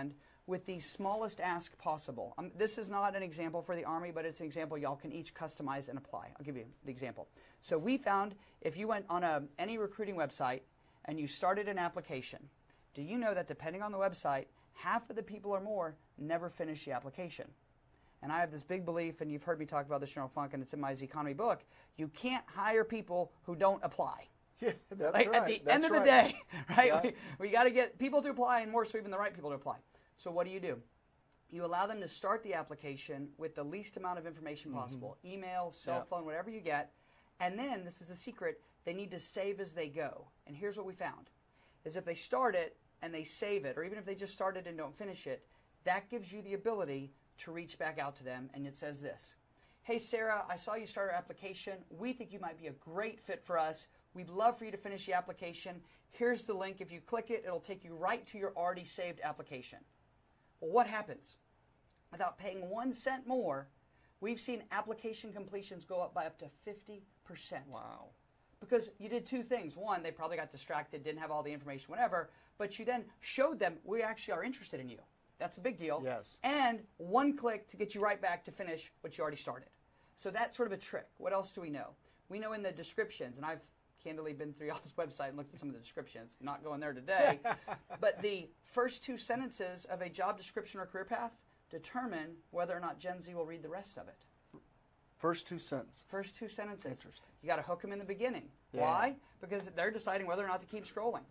with the smallest ask possible. This is not an example for the Army, but it's an example y'all can each customize and apply. I'll give you the example. So we found if you went on any recruiting website and you started an application, do you know that depending on the website, half of the people or more never finish the application? And I have this big belief, and you've heard me talk about this, General Funk, and it's in my Z Economy book, you can't hire people who don't apply. Yeah, that's like, right. At the that's end of right. the day, right? Yeah. We got to get people to apply, and more so even the right people to apply. So what do? You allow them to start the application with the least amount of information possible. Email, cell phone, whatever you get. And then, this is the secret, they need to save as they go. And here's what we found, is if they start it and they save it, or even if they just start it and don't finish it, that gives you the ability to reach back out to them, and it says this. Hey, Sarah, I saw you start our application. We think you might be a great fit for us. We'd love for you to finish the application. Here's the link. If you click it, it'll take you right to your already saved application. Well, what happens? Without paying 1 cent more, we've seen application completions go up by up to 50%. Wow. Because you did two things. One, they probably got distracted, didn't have all the information, whatever, but you then showed them we actually are interested in you. That's a big deal. Yes. And one click to get you right back to finish what you already started. So that's sort of a trick. What else do we know? We know in the descriptions, and I've candidly been through y'all's website and looked at some of the descriptions. I'm not going there today. But the first 2 sentences of a job description or career path determine whether or not Gen Z will read the rest of it. First 2 sentences. First 2 sentences. Interesting. You got to hook them in the beginning. Yeah. Why? Because they're deciding whether or not to keep scrolling.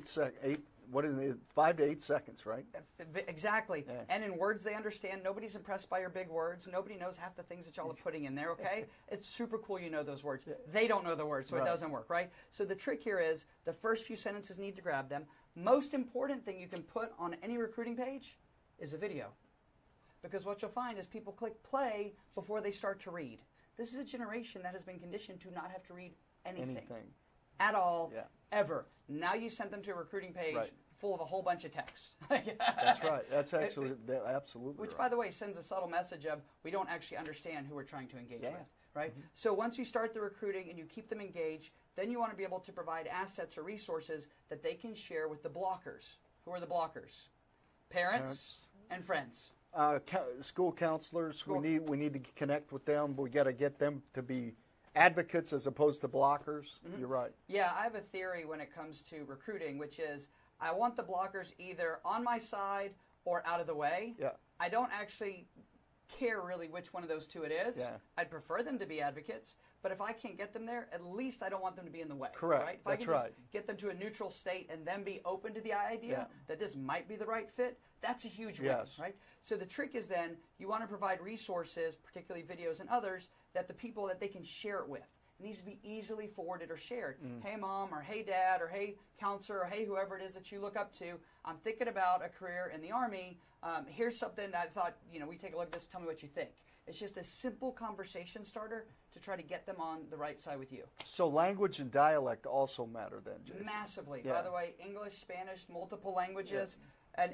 5 to 8 seconds, right? Exactly. Yeah. And in words they understand. Nobody's impressed by your big words. Nobody knows half the things that y'all are putting in there, okay? It's super cool you know those words. They don't know the words, so Right. it doesn't work, right? So the trick here is the first few sentences need to grab them. Most important thing you can put on any recruiting page is a video. Because what you'll find is people click play before they start to read. This is a generation that has been conditioned to not have to read anything. At all, ever. Now you sent them to a recruiting page full of a whole bunch of text. That's right. That's actually absolutely Which, right. by the way, sends a subtle message of we don't actually understand who we're trying to engage with, right? So once you start the recruiting and you keep them engaged, then you want to be able to provide assets or resources that they can share with the blockers. Who are the blockers? Parents. And friends. School counselors, we need to connect with them. We got to get them to be advocates as opposed to blockers. You're right. Yeah, I have a theory when it comes to recruiting, which is I want the blockers either on my side or out of the way. Yeah. I don't actually care really which one of those two it is. Yeah. I'd prefer them to be advocates, but if I can't get them there, at least I don't want them to be in the way. Correct. Right? If That's I can right. just get them to a neutral state and then be open to the idea that this might be the right fit, that's a huge win, right? So the trick is then you want to provide resources, particularly videos and others, that the people that they can share it with. It needs to be easily forwarded or shared. Hey, Mom, or hey, Dad, or hey, counselor, or hey, whoever it is that you look up to, I'm thinking about a career in the Army. Here's something that I thought, we take a look at this, tell me what you think. It's just a simple conversation starter to try to get them on the right side with you. So language and dialect also matter then, Jason? Massively. Yeah. By the way, English, Spanish, multiple languages. And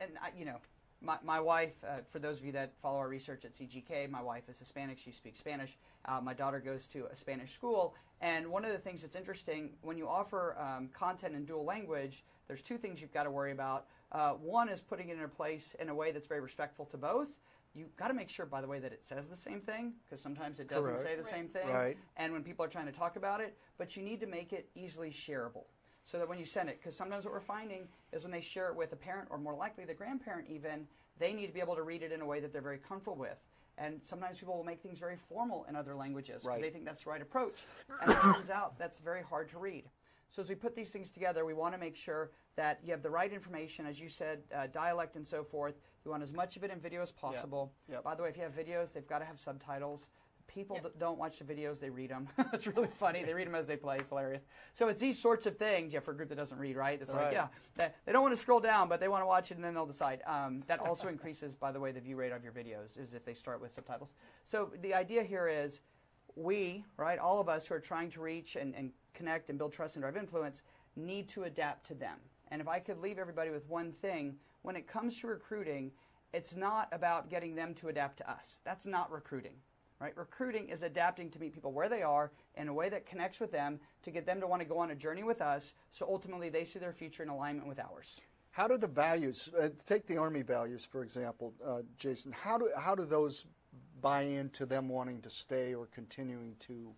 my wife, for those of you that follow our research at CGK, my wife is Hispanic. She speaks Spanish. My daughter goes to a Spanish school. And one of the things that's interesting, when you offer content in dual language, there's 2 things you've got to worry about. One is putting it in a place in a way that's very respectful to both. You've got to make sure, by the way, that it says the same thing, because sometimes it doesn't say the same thing. Right. And when people are trying to talk about it, but you need to make it easily shareable. So that when you send it, because sometimes what we're finding is when they share it with a parent, or more likely the grandparent even, they need to be able to read it in a way that they're very comfortable with. And sometimes people will make things very formal in other languages because they think that's the right approach. And it turns out that's very hard to read. So as we put these things together, we want to make sure that you have the right information, as you said, dialect and so forth. You want as much of it in video as possible. By the way, if you have videos, they've got to have subtitles. People don't watch the videos, they read them. It's really funny. They read them as they play. It's hilarious. So it's these sorts of things, for a group that doesn't read, right? It's like, they don't want to scroll down, but they want to watch it, and then they'll decide. That also increases, by the way, the view rate of your videos, is if they start with subtitles. So the idea here is we, right, all of us who are trying to reach and connect and build trust and drive influence, need to adapt to them. And if I could leave everybody with one thing, when it comes to recruiting, it's not about getting them to adapt to us. That's not recruiting. Right? Recruiting is adapting to meet people where they are in a way that connects with them to get them to want to go on a journey with us, so ultimately they see their future in alignment with ours. How do the values, take the Army values, for example, Jason, how do those buy into them wanting to stay or continuing to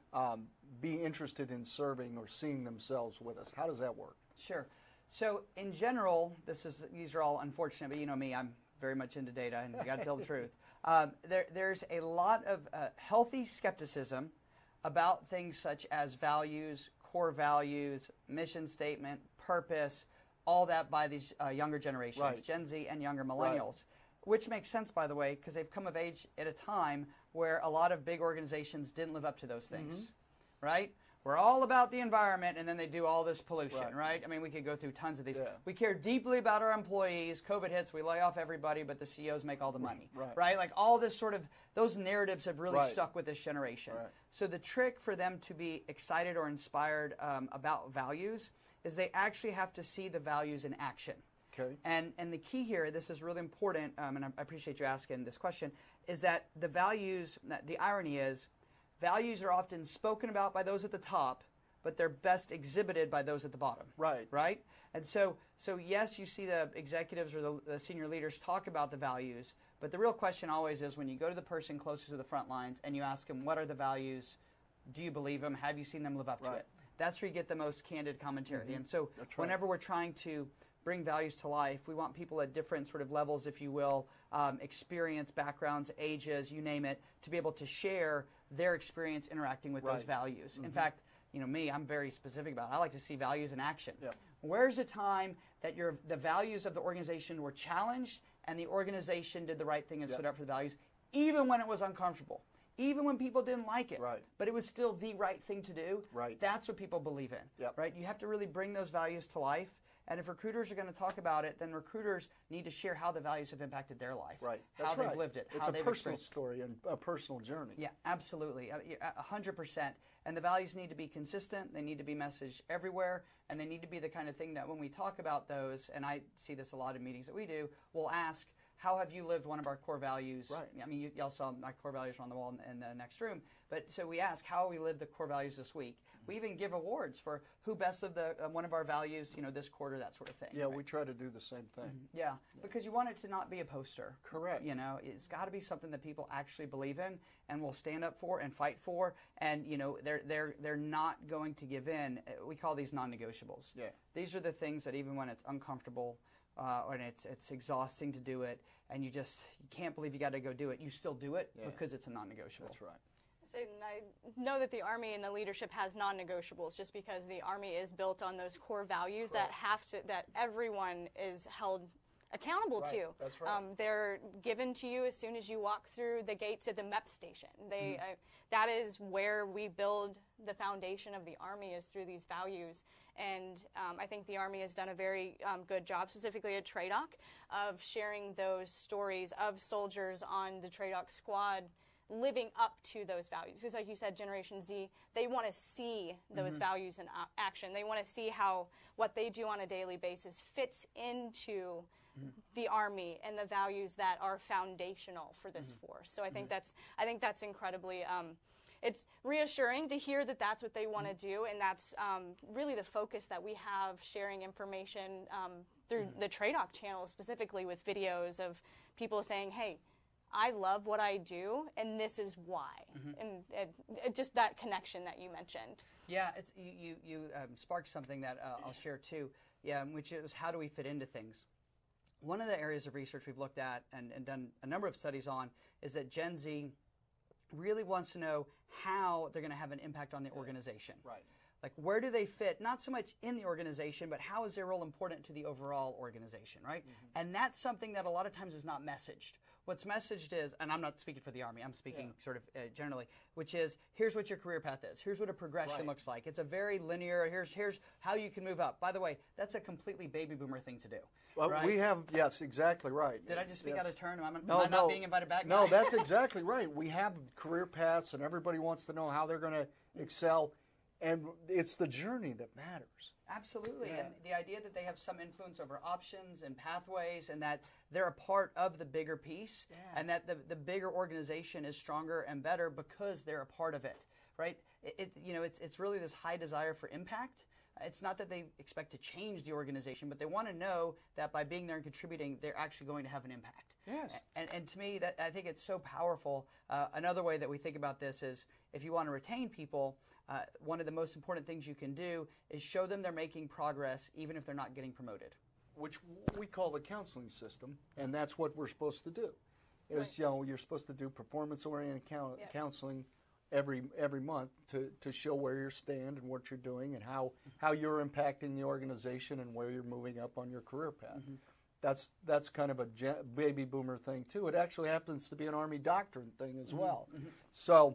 be interested in serving or seeing themselves with us? How does that work? Sure. So in general, these are all unfortunate, but you know me, I'm very much into data, and you got to tell the truth. There's a lot of healthy skepticism about things such as values, core values, mission statement, purpose, all that by these younger generations, Right. Gen Z and younger millennials, which makes sense, by the way, because they've come of age at a time where a lot of big organizations didn't live up to those things, right? We're all about the environment, and then they do all this pollution, right? I mean, we could go through tons of these. Yeah. We care deeply about our employees. COVID hits, we lay off everybody, but the CEOs make all the money, right? Like all this sort of, those narratives have really stuck with this generation. Right. So the trick for them to be excited or inspired about values is they actually have to see the values in action. Okay. And the key here, this is really important, and I appreciate you asking this question, is that the values, the irony is, values are often spoken about by those at the top, but they're best exhibited by those at the bottom. Right. Right? And so yes, you see the executives or the senior leaders talk about the values, but the real question always is when you go to the person closest to the front lines and you ask them, what are the values? Do you believe them? Have you seen them live up to it? That's where you get the most candid commentary. And so whenever we're trying to bring values to life, we want people at different sort of levels, if you will, experience, backgrounds, ages, you name it, to be able to share their experience interacting with those values. In fact, you know me, I'm very specific about it. I like to see values in action. Where's a time that the values of the organization were challenged and the organization did the right thing and stood up for the values, even when it was uncomfortable, even when people didn't like it, but it was still the right thing to do? That's what people believe in, right? You have to really bring those values to life. And if recruiters are going to talk about it, then recruiters need to share how the values have impacted their life, how they've lived it, it's how a they've personal experienced. story and a personal journey. Yeah, absolutely, 100%. And the values need to be consistent. They need to be messaged everywhere, and they need to be the kind of thing that when we talk about those, and I see this a lot in meetings that we do, we'll ask, how have you lived one of our core values? I mean, y'all saw my core values on the wall in the next room. But so we ask, how we lived the core values this week? We even give awards for who best of one of our values, you know, this quarter, that sort of thing. Yeah, we try to do the same thing. Yeah, because you want it to not be a poster. Correct. You know, it's got to be something that people actually believe in and will stand up for and fight for. And you know, they're not going to give in. We call these non-negotiables. Yeah. These are the things that even when it's uncomfortable and it's exhausting to do it, and you can't believe you got to go do it, you still do it because it's a non-negotiable. That's right. And I know that the Army and the leadership has non-negotiables just because the Army is built on those core values that everyone is held accountable to. That's right. They're given to you as soon as you walk through the gates at the MEP station. That is where we build the foundation of the Army, is through these values. And I think the Army has done a very good job, specifically at TRADOC, of sharing those stories of soldiers on the TRADOC squad living up to those values. Because like you said, Generation Z, they want to see those values in action. They want to see how what they do on a daily basis fits into the Army and the values that are foundational for this force. So I think that's incredibly it's reassuring to hear that that's what they want to do, and that's really the focus that we have, sharing information through the TRADOC channel, specifically with videos of people saying, hey, I love what I do, and this is why. And just that connection that you mentioned. Yeah, you sparked something that I'll share too, which is how do we fit into things. One of the areas of research we've looked at and done a number of studies on is that Gen Z really wants to know how they're going to have an impact on the organization. Right. Like, where do they fit, not so much in the organization, but how is their role important to the overall organization, right? And that's something that a lot of times is not messaged. What's messaged is, and I'm not speaking for the Army, I'm speaking sort of generally, which is, here's what your career path is. Here's what a progression looks like. It's a very linear, here's how you can move up. By the way, that's a completely baby boomer thing to do. Well, right? we have, yes, exactly right. Did I just speak out of turn? Am I not being invited back? No, that's exactly right. We have career paths, and everybody wants to know how they're going to excel, and it's the journey that matters. Absolutely, and the idea that they have some influence over options and pathways, and that they're a part of the bigger piece, and that the bigger organization is stronger and better because they're a part of it, right? It's really this high desire for impact, It's not that they expect to change the organization, but they want to know that by being there and contributing, they're actually going to have an impact. Yes. And to me, that I think it's so powerful. Another way that we think about this is if you want to retain people, one of the most important things you can do is show them they're making progress even if they're not getting promoted. Which we call the counseling system, and that's what we're supposed to do. Is, you're supposed to do performance-oriented counseling every month to show where you stand and what you're doing and how you're impacting the organization and where you're moving up on your career path. That's kind of a baby boomer thing too. It actually happens to be an Army doctrine thing as well. So,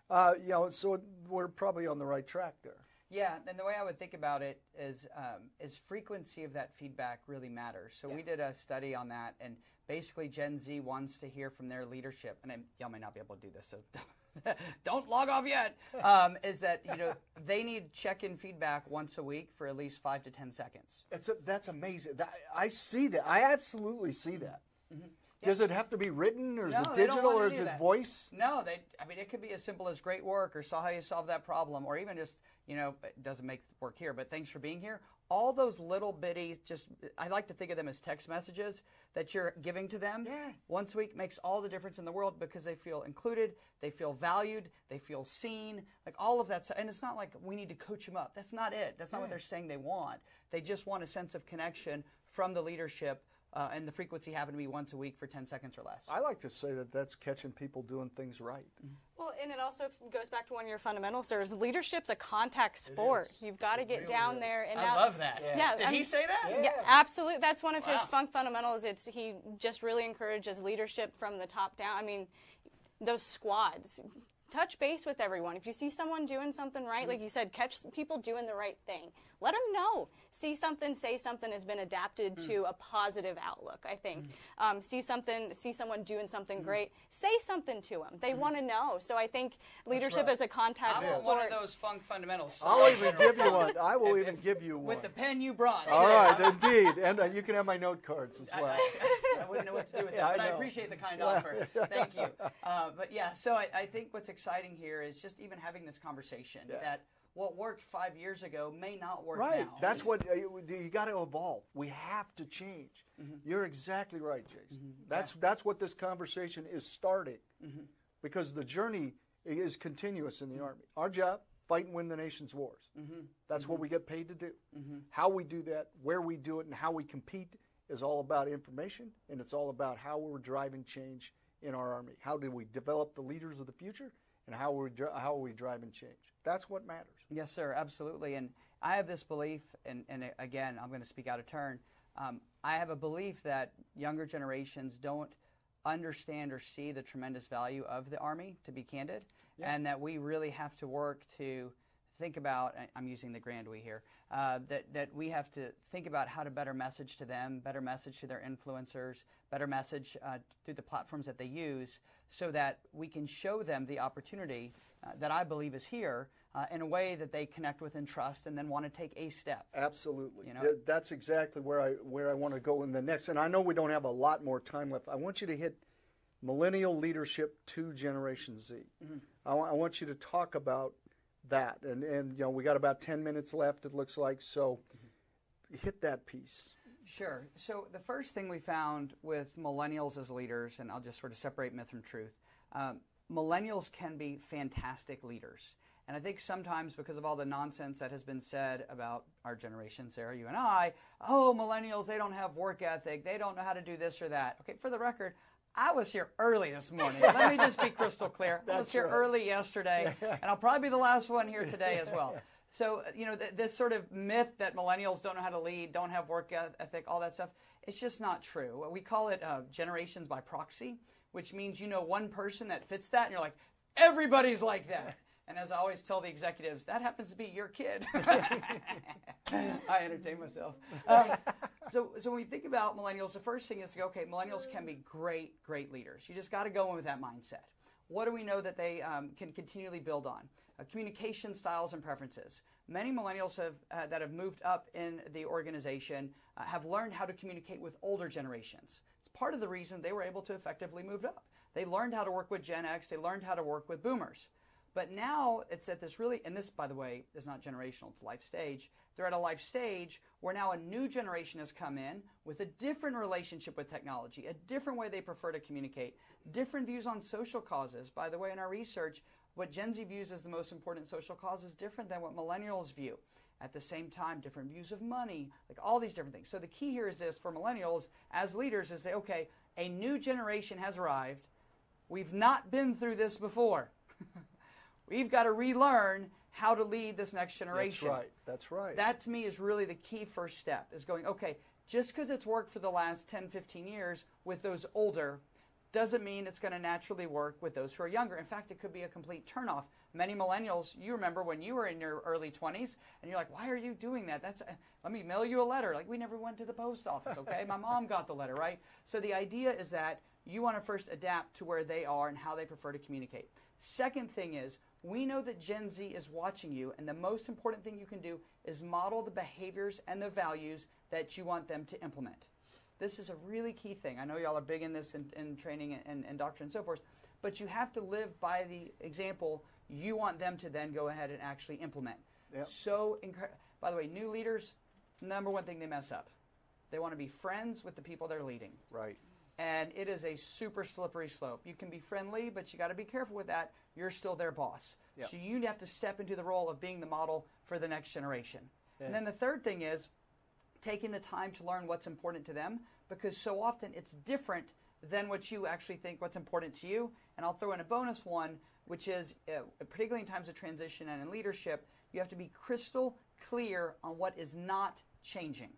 so we're probably on the right track there. Yeah, and the way I would think about it is frequency of that feedback really matters. So we did a study on that, and basically Gen Z wants to hear from their leadership, and y'all may not be able to do this, so don't log off yet, is that they need check-in feedback once a week for at least 5 to 10 seconds. That's amazing. I see that. I absolutely see that. Does it have to be written, or is it digital, or is it voice? No, it could be as simple as great work, or saw how you solved that problem, or even just, it doesn't make work here, but thanks for being here. All those little bitty, I like to think of them as text messages that you're giving to them once a week makes all the difference in the world because they feel included, they feel valued, they feel seen, like all of that. And it's not like we need to coach them up. That's not it. That's not what they're saying they want. They just want a sense of connection from the leadership. And the frequency happened to be once a week for 10 seconds or less. I like to say that that's catching people doing things right. Well, and it also goes back to one of your fundamentals, sir, is leadership's a contact sport. You've got to get down there. And I love that. Did he say that? Yeah, absolutely. That's one of his funk fundamentals. He just really encourages leadership from the top down. I mean, those squads. Touch base with everyone. If you see someone doing something right, like you said, catch people doing the right thing. Let them know. See something, say something has been adapted to a positive outlook, I think. See someone doing something great, say something to them. They want to know. So I think leadership is a contact sport. I want one of those funk fundamentals. I'll even give you one. I will even give you one. With the pen you brought. All right, indeed. And you can have my note cards as well. I wouldn't know what to do with that, but I appreciate the kind offer. Thank you. But yeah, so I think what's exciting here is just even having this conversation that what worked 5 years ago may not work now. That's what you got to evolve. We have to change. You're exactly right, Jason. That's what this conversation is starting, because the journey is continuous in the Army. Our job, fight and win the nation's wars. That's what we get paid to do. How we do that, where we do it, and how we compete is all about information, and it's all about how we're driving change in our Army. How do we develop the leaders of the future, and how are we driving change? That's what matters. Yes, sir, absolutely. And I have this belief, and again, I'm going to speak out of turn. I have a belief that younger generations don't understand or see the tremendous value of the Army, to be candid, and that we really have to work to think about, I'm using the grand we here, that we have to think about how to better message to them, better message to their influencers, better message through the platforms that they use, so that we can show them the opportunity that I believe is here in a way that they connect with and trust and then want to take a step. Absolutely. That's exactly where I want to go in the next. And I know we don't have a lot more time left. I want you to hit millennial leadership to Generation Z. I want you to talk about that. And we got about 10 minutes left, it looks like. So hit that piece. Sure. So the first thing we found with millennials as leaders, and I'll just sort of separate myth from truth, millennials can be fantastic leaders. And I think sometimes because of all the nonsense that has been said about our generation, Sarah, you and I, millennials, they don't have work ethic, they don't know how to do this or that. Okay, for the record, I was here early this morning. Let me just be crystal clear. I was here early yesterday, and I'll probably be the last one here today as well. So, this sort of myth that millennials don't know how to lead, don't have work ethic, all that stuff, it's just not true. We call it generations by proxy, which means you know one person that fits that, and you're like, everybody's like that. And as I always tell the executives, that happens to be your kid. I entertain myself. So when we think about millennials, the first thing is to go, okay, millennials can be great, great leaders. You just got to go in with that mindset. What do we know that they can continually build on? Communication styles and preferences. Many millennials that have moved up in the organization have learned how to communicate with older generations. It's part of the reason they were able to effectively move up. They learned how to work with Gen X. They learned how to work with boomers. But now it's at this really, and this, by the way, is not generational, it's life stage. They're at a life stage where now a new generation has come in with a different relationship with technology, a different way they prefer to communicate, different views on social causes. By the way, in our research, what Gen Z views as the most important social cause is different than what millennials view. At the same time, different views of money, like all these different things. So the key here is this for millennials as leaders is say, okay, a new generation has arrived. We've not been through this before. We've got to relearn how to lead this next generation. That's right. That's right. That, to me, is really the key first step, is going, okay, just because it's worked for the last 10, 15 years with those older doesn't mean it's going to naturally work with those who are younger. In fact, it could be a complete turnoff. Many millennials, you remember when you were in your early 20s, and you're like, why are you doing that? Let me mail you a letter. Like, we never went to the post office, okay? My mom got the letter, right? So the idea is that you want to first adapt to where they are and how they prefer to communicate. Second thing is, we know that Gen Z is watching you, and the most important thing you can do is model the behaviors and the values that you want them to implement. This is a really key thing. I know y'all are big in this in training and doctrine and so forth, but you have to live by the example you want them to then go ahead and actually implement. Yep. So, by the way, new leaders, number one thing they mess up. They want to be friends with the people they're leading. Right. And it is a super slippery slope. You can be friendly, but you got to be careful with that. You're still their boss. Yep. So you have to step into the role of being the model for the next generation. Yeah. And then the third thing is taking the time to learn what's important to them, because so often it's different than what you actually think what's important to you. And I'll throw in a bonus one, which is, particularly in times of transition and in leadership, you have to be crystal clear on what is not changing.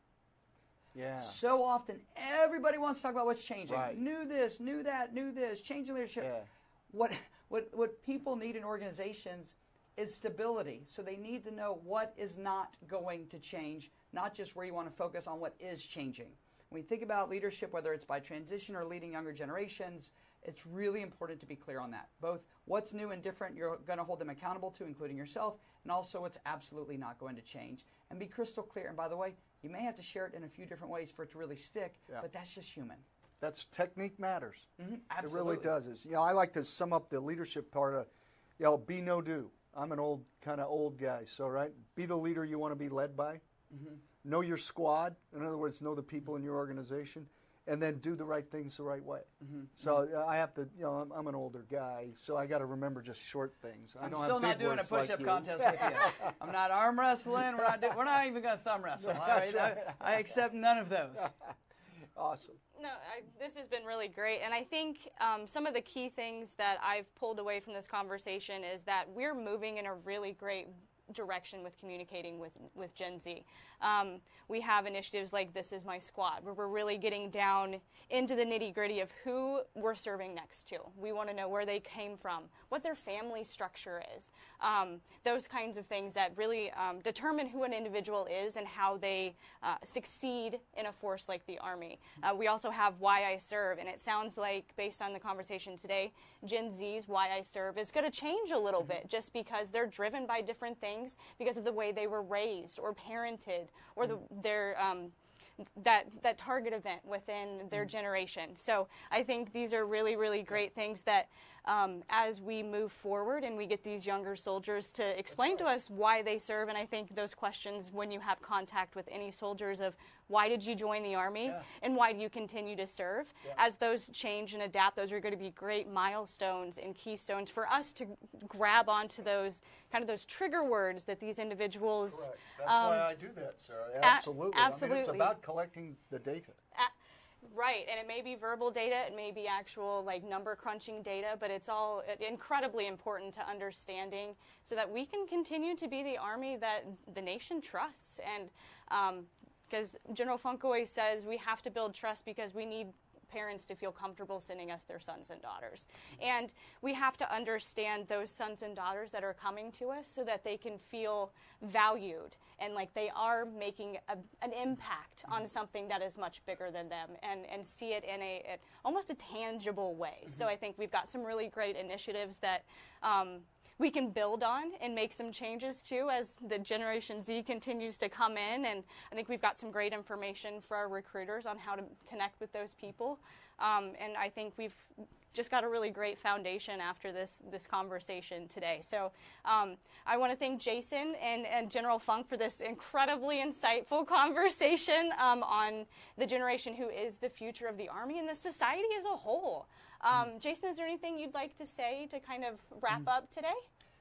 Yeah. So often, everybody wants to talk about what's changing. Right. New this, new that, new this, changing leadership. Yeah. What people need in organizations is stability. So they need to know what is not going to change, not just where you want to focus on what is changing. When you think about leadership, whether it's by transition or leading younger generations, it's really important to be clear on that. Both what's new and different you're going to hold them accountable to, including yourself, and also what's absolutely not going to change. And be crystal clear. And by the way, you may have to share it in a few different ways for it to really stick, but that's just human. That's technique matters. Absolutely. It really does. I like to sum up the leadership part of, be no do. I'm an old guy, so right, be the leader you want to be led by. Know your squad. In other words, know the people in your organization, and then do the right things the right way. So I have to, I'm an older guy, so I got to remember just short things. I'm still not doing a push-up contest with you. I'm not arm wrestling. We're not even going to thumb wrestle. All right? I accept none of those. Awesome. No, this has been really great. And I think some of the key things that I've pulled away from this conversation is that we're moving in a really great direction with communicating with Gen Z. We have initiatives like This Is My Squad, where we're really getting down into the nitty-gritty of who we're serving next to. We want to know where they came from, what their family structure is, those kinds of things that really determine who an individual is and how they succeed in a force like the Army. We also have Why I Serve, and it sounds like, based on the conversation today, Gen Z's Why I Serve is going to change a little bit, just because they're driven by different things because of the way they were raised or parented, or their that target event within their generation. So I think these are really, really great things that as we move forward and we get these younger soldiers to explain to us why they serve, and I think those questions when you have contact with any soldiers of why did you join the Army and why do you continue to serve, as those change and adapt, those are going to be great milestones and keystones for us to grab onto those kind of those trigger words that these individuals. Correct. That's why I do that, Sarah. Absolutely. Absolutely. I mean, it's about collecting the data. Right, and it may be verbal data, it may be actual number crunching data, but it's all incredibly important to understanding so that we can continue to be the Army that the nation trusts. And because General Funk always says we have to build trust because we need parents to feel comfortable sending us their sons and daughters. And we have to understand those sons and daughters that are coming to us so that they can feel valued and like they are making an impact on something that is much bigger than them, and see it in almost a tangible way. So I think we've got some really great initiatives that we can build on and make some changes to as the Generation Z continues to come in. And I think we've got some great information for our recruiters on how to connect with those people. And I think we've just got a really great foundation after this conversation today. So I want to thank Jason and General Funk for this incredibly insightful conversation on the generation who is the future of the Army and the society as a whole. Jason, is there anything you'd like to say to kind of wrap up today?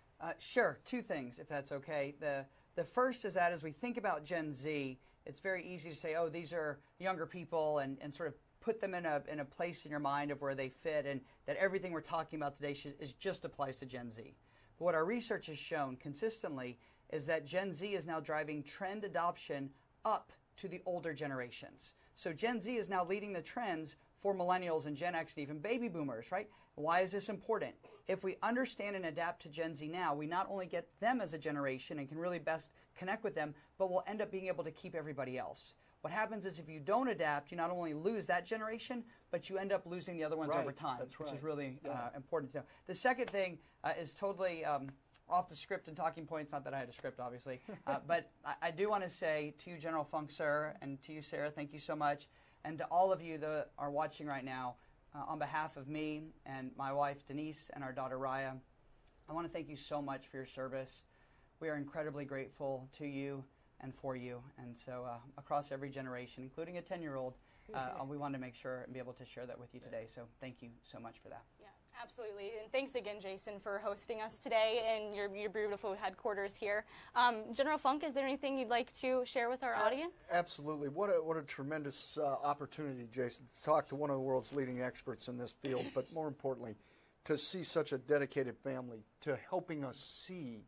Sure. Two things, if that's okay. The first is that as we think about Gen Z, it's very easy to say, oh, these are younger people, and sort of put them in a place in your mind of where they fit, and that everything we're talking about today just applies to Gen Z. But what our research has shown consistently is that Gen Z is now driving trend adoption up to the older generations. So Gen Z is now leading the trends for millennials and Gen X and even baby boomers, right? Why is this important? If we understand and adapt to Gen Z now, we not only get them as a generation and can really best connect with them, but we'll end up being able to keep everybody else. What happens is if you don't adapt, you not only lose that generation, but you end up losing the other ones over time, which is really important to know. The second thing is totally off the script and talking points, not that I had a script, obviously, but I do want to say to you, General Funk, sir, and to you, Sarah, thank you so much, and to all of you that are watching right now, on behalf of me and my wife, Denise, and our daughter, Raya, I want to thank you so much for your service. We are incredibly grateful to you and for you. And so across every generation, including a 10-year-old, we want to make sure and be able to share that with you today. So thank you so much for that. Yeah, absolutely. And thanks again, Jason, for hosting us today in your beautiful headquarters here. General Funk, is there anything you'd like to share with our audience? Absolutely. What a tremendous opportunity, Jason, to talk to one of the world's leading experts in this field, but more importantly, to see such a dedicated family to helping us see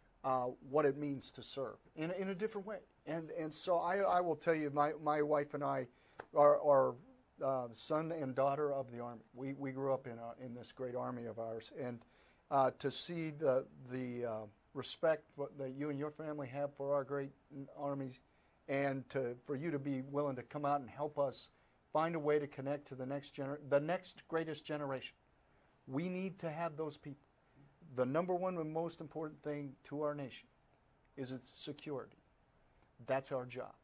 what it means to serve in a different way. And so I will tell you, my wife and I are son and daughter of the Army. We grew up in this great Army of ours, and to see the respect that you and your family have for our great armies, and for you to be willing to come out and help us find a way to connect to the next greatest generation. We need to have those people. The number one and most important thing to our nation is its security. That's our job.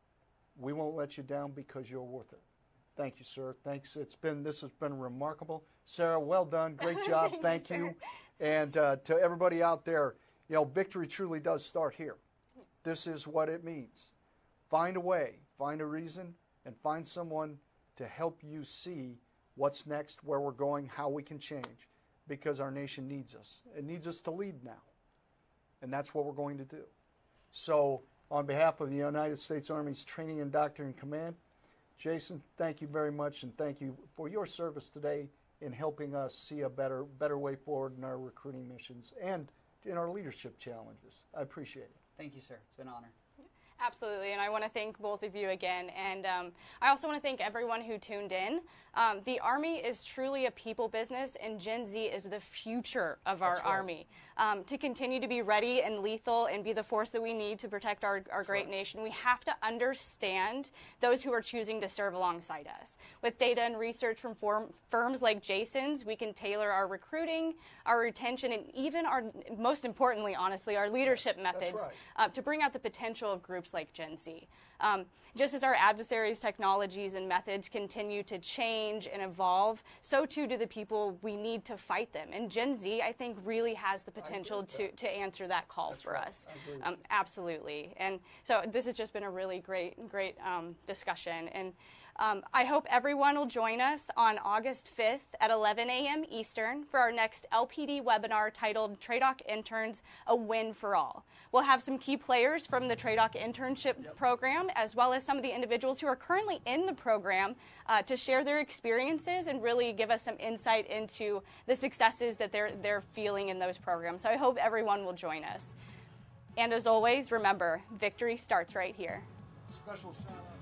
We won't let you down because you're worth it. Thank you, sir. Thanks. This has been remarkable. Sarah, well done. Great job. Thank you. And to everybody out there, victory truly does start here. This is what it means. Find a way, find a reason, and find someone to help you see what's next, where we're going, how we can change, because our nation needs us. It needs us to lead now. And that's what we're going to do. So, on behalf of the United States Army's Training and Doctrine Command, Jason, thank you very much, and thank you for your service today in helping us see a better way forward in our recruiting missions and in our leadership challenges. I appreciate it. Thank you, sir. It's been an honor. Absolutely, and I want to thank both of you again, and I also want to thank everyone who tuned in. The Army is truly a people business, and Gen Z is the future of our Army. To continue to be ready and lethal and be the force that we need to protect our great nation, we have to understand those who are choosing to serve alongside us. With data and research from firms like Jason's, we can tailor our recruiting, our retention, and even most importantly, honestly, our leadership methods to bring out the potential of groups like Gen Z. Just as our adversaries' technologies and methods continue to change and evolve, so too do the people we need to fight them. And Gen Z, I think, really has the potential to answer that call for us. Absolutely. And so this has just been a really great discussion. And I hope everyone will join us on August 5th at 11 a.m. Eastern for our next LPD webinar titled TRADOC Interns, A Win for All. We'll have some key players from the TRADOC internship program, as well as some of the individuals who are currently in the program to share their experiences and really give us some insight into the successes that they're feeling in those programs. So I hope everyone will join us. And as always, remember, victory starts right here. Special shout out.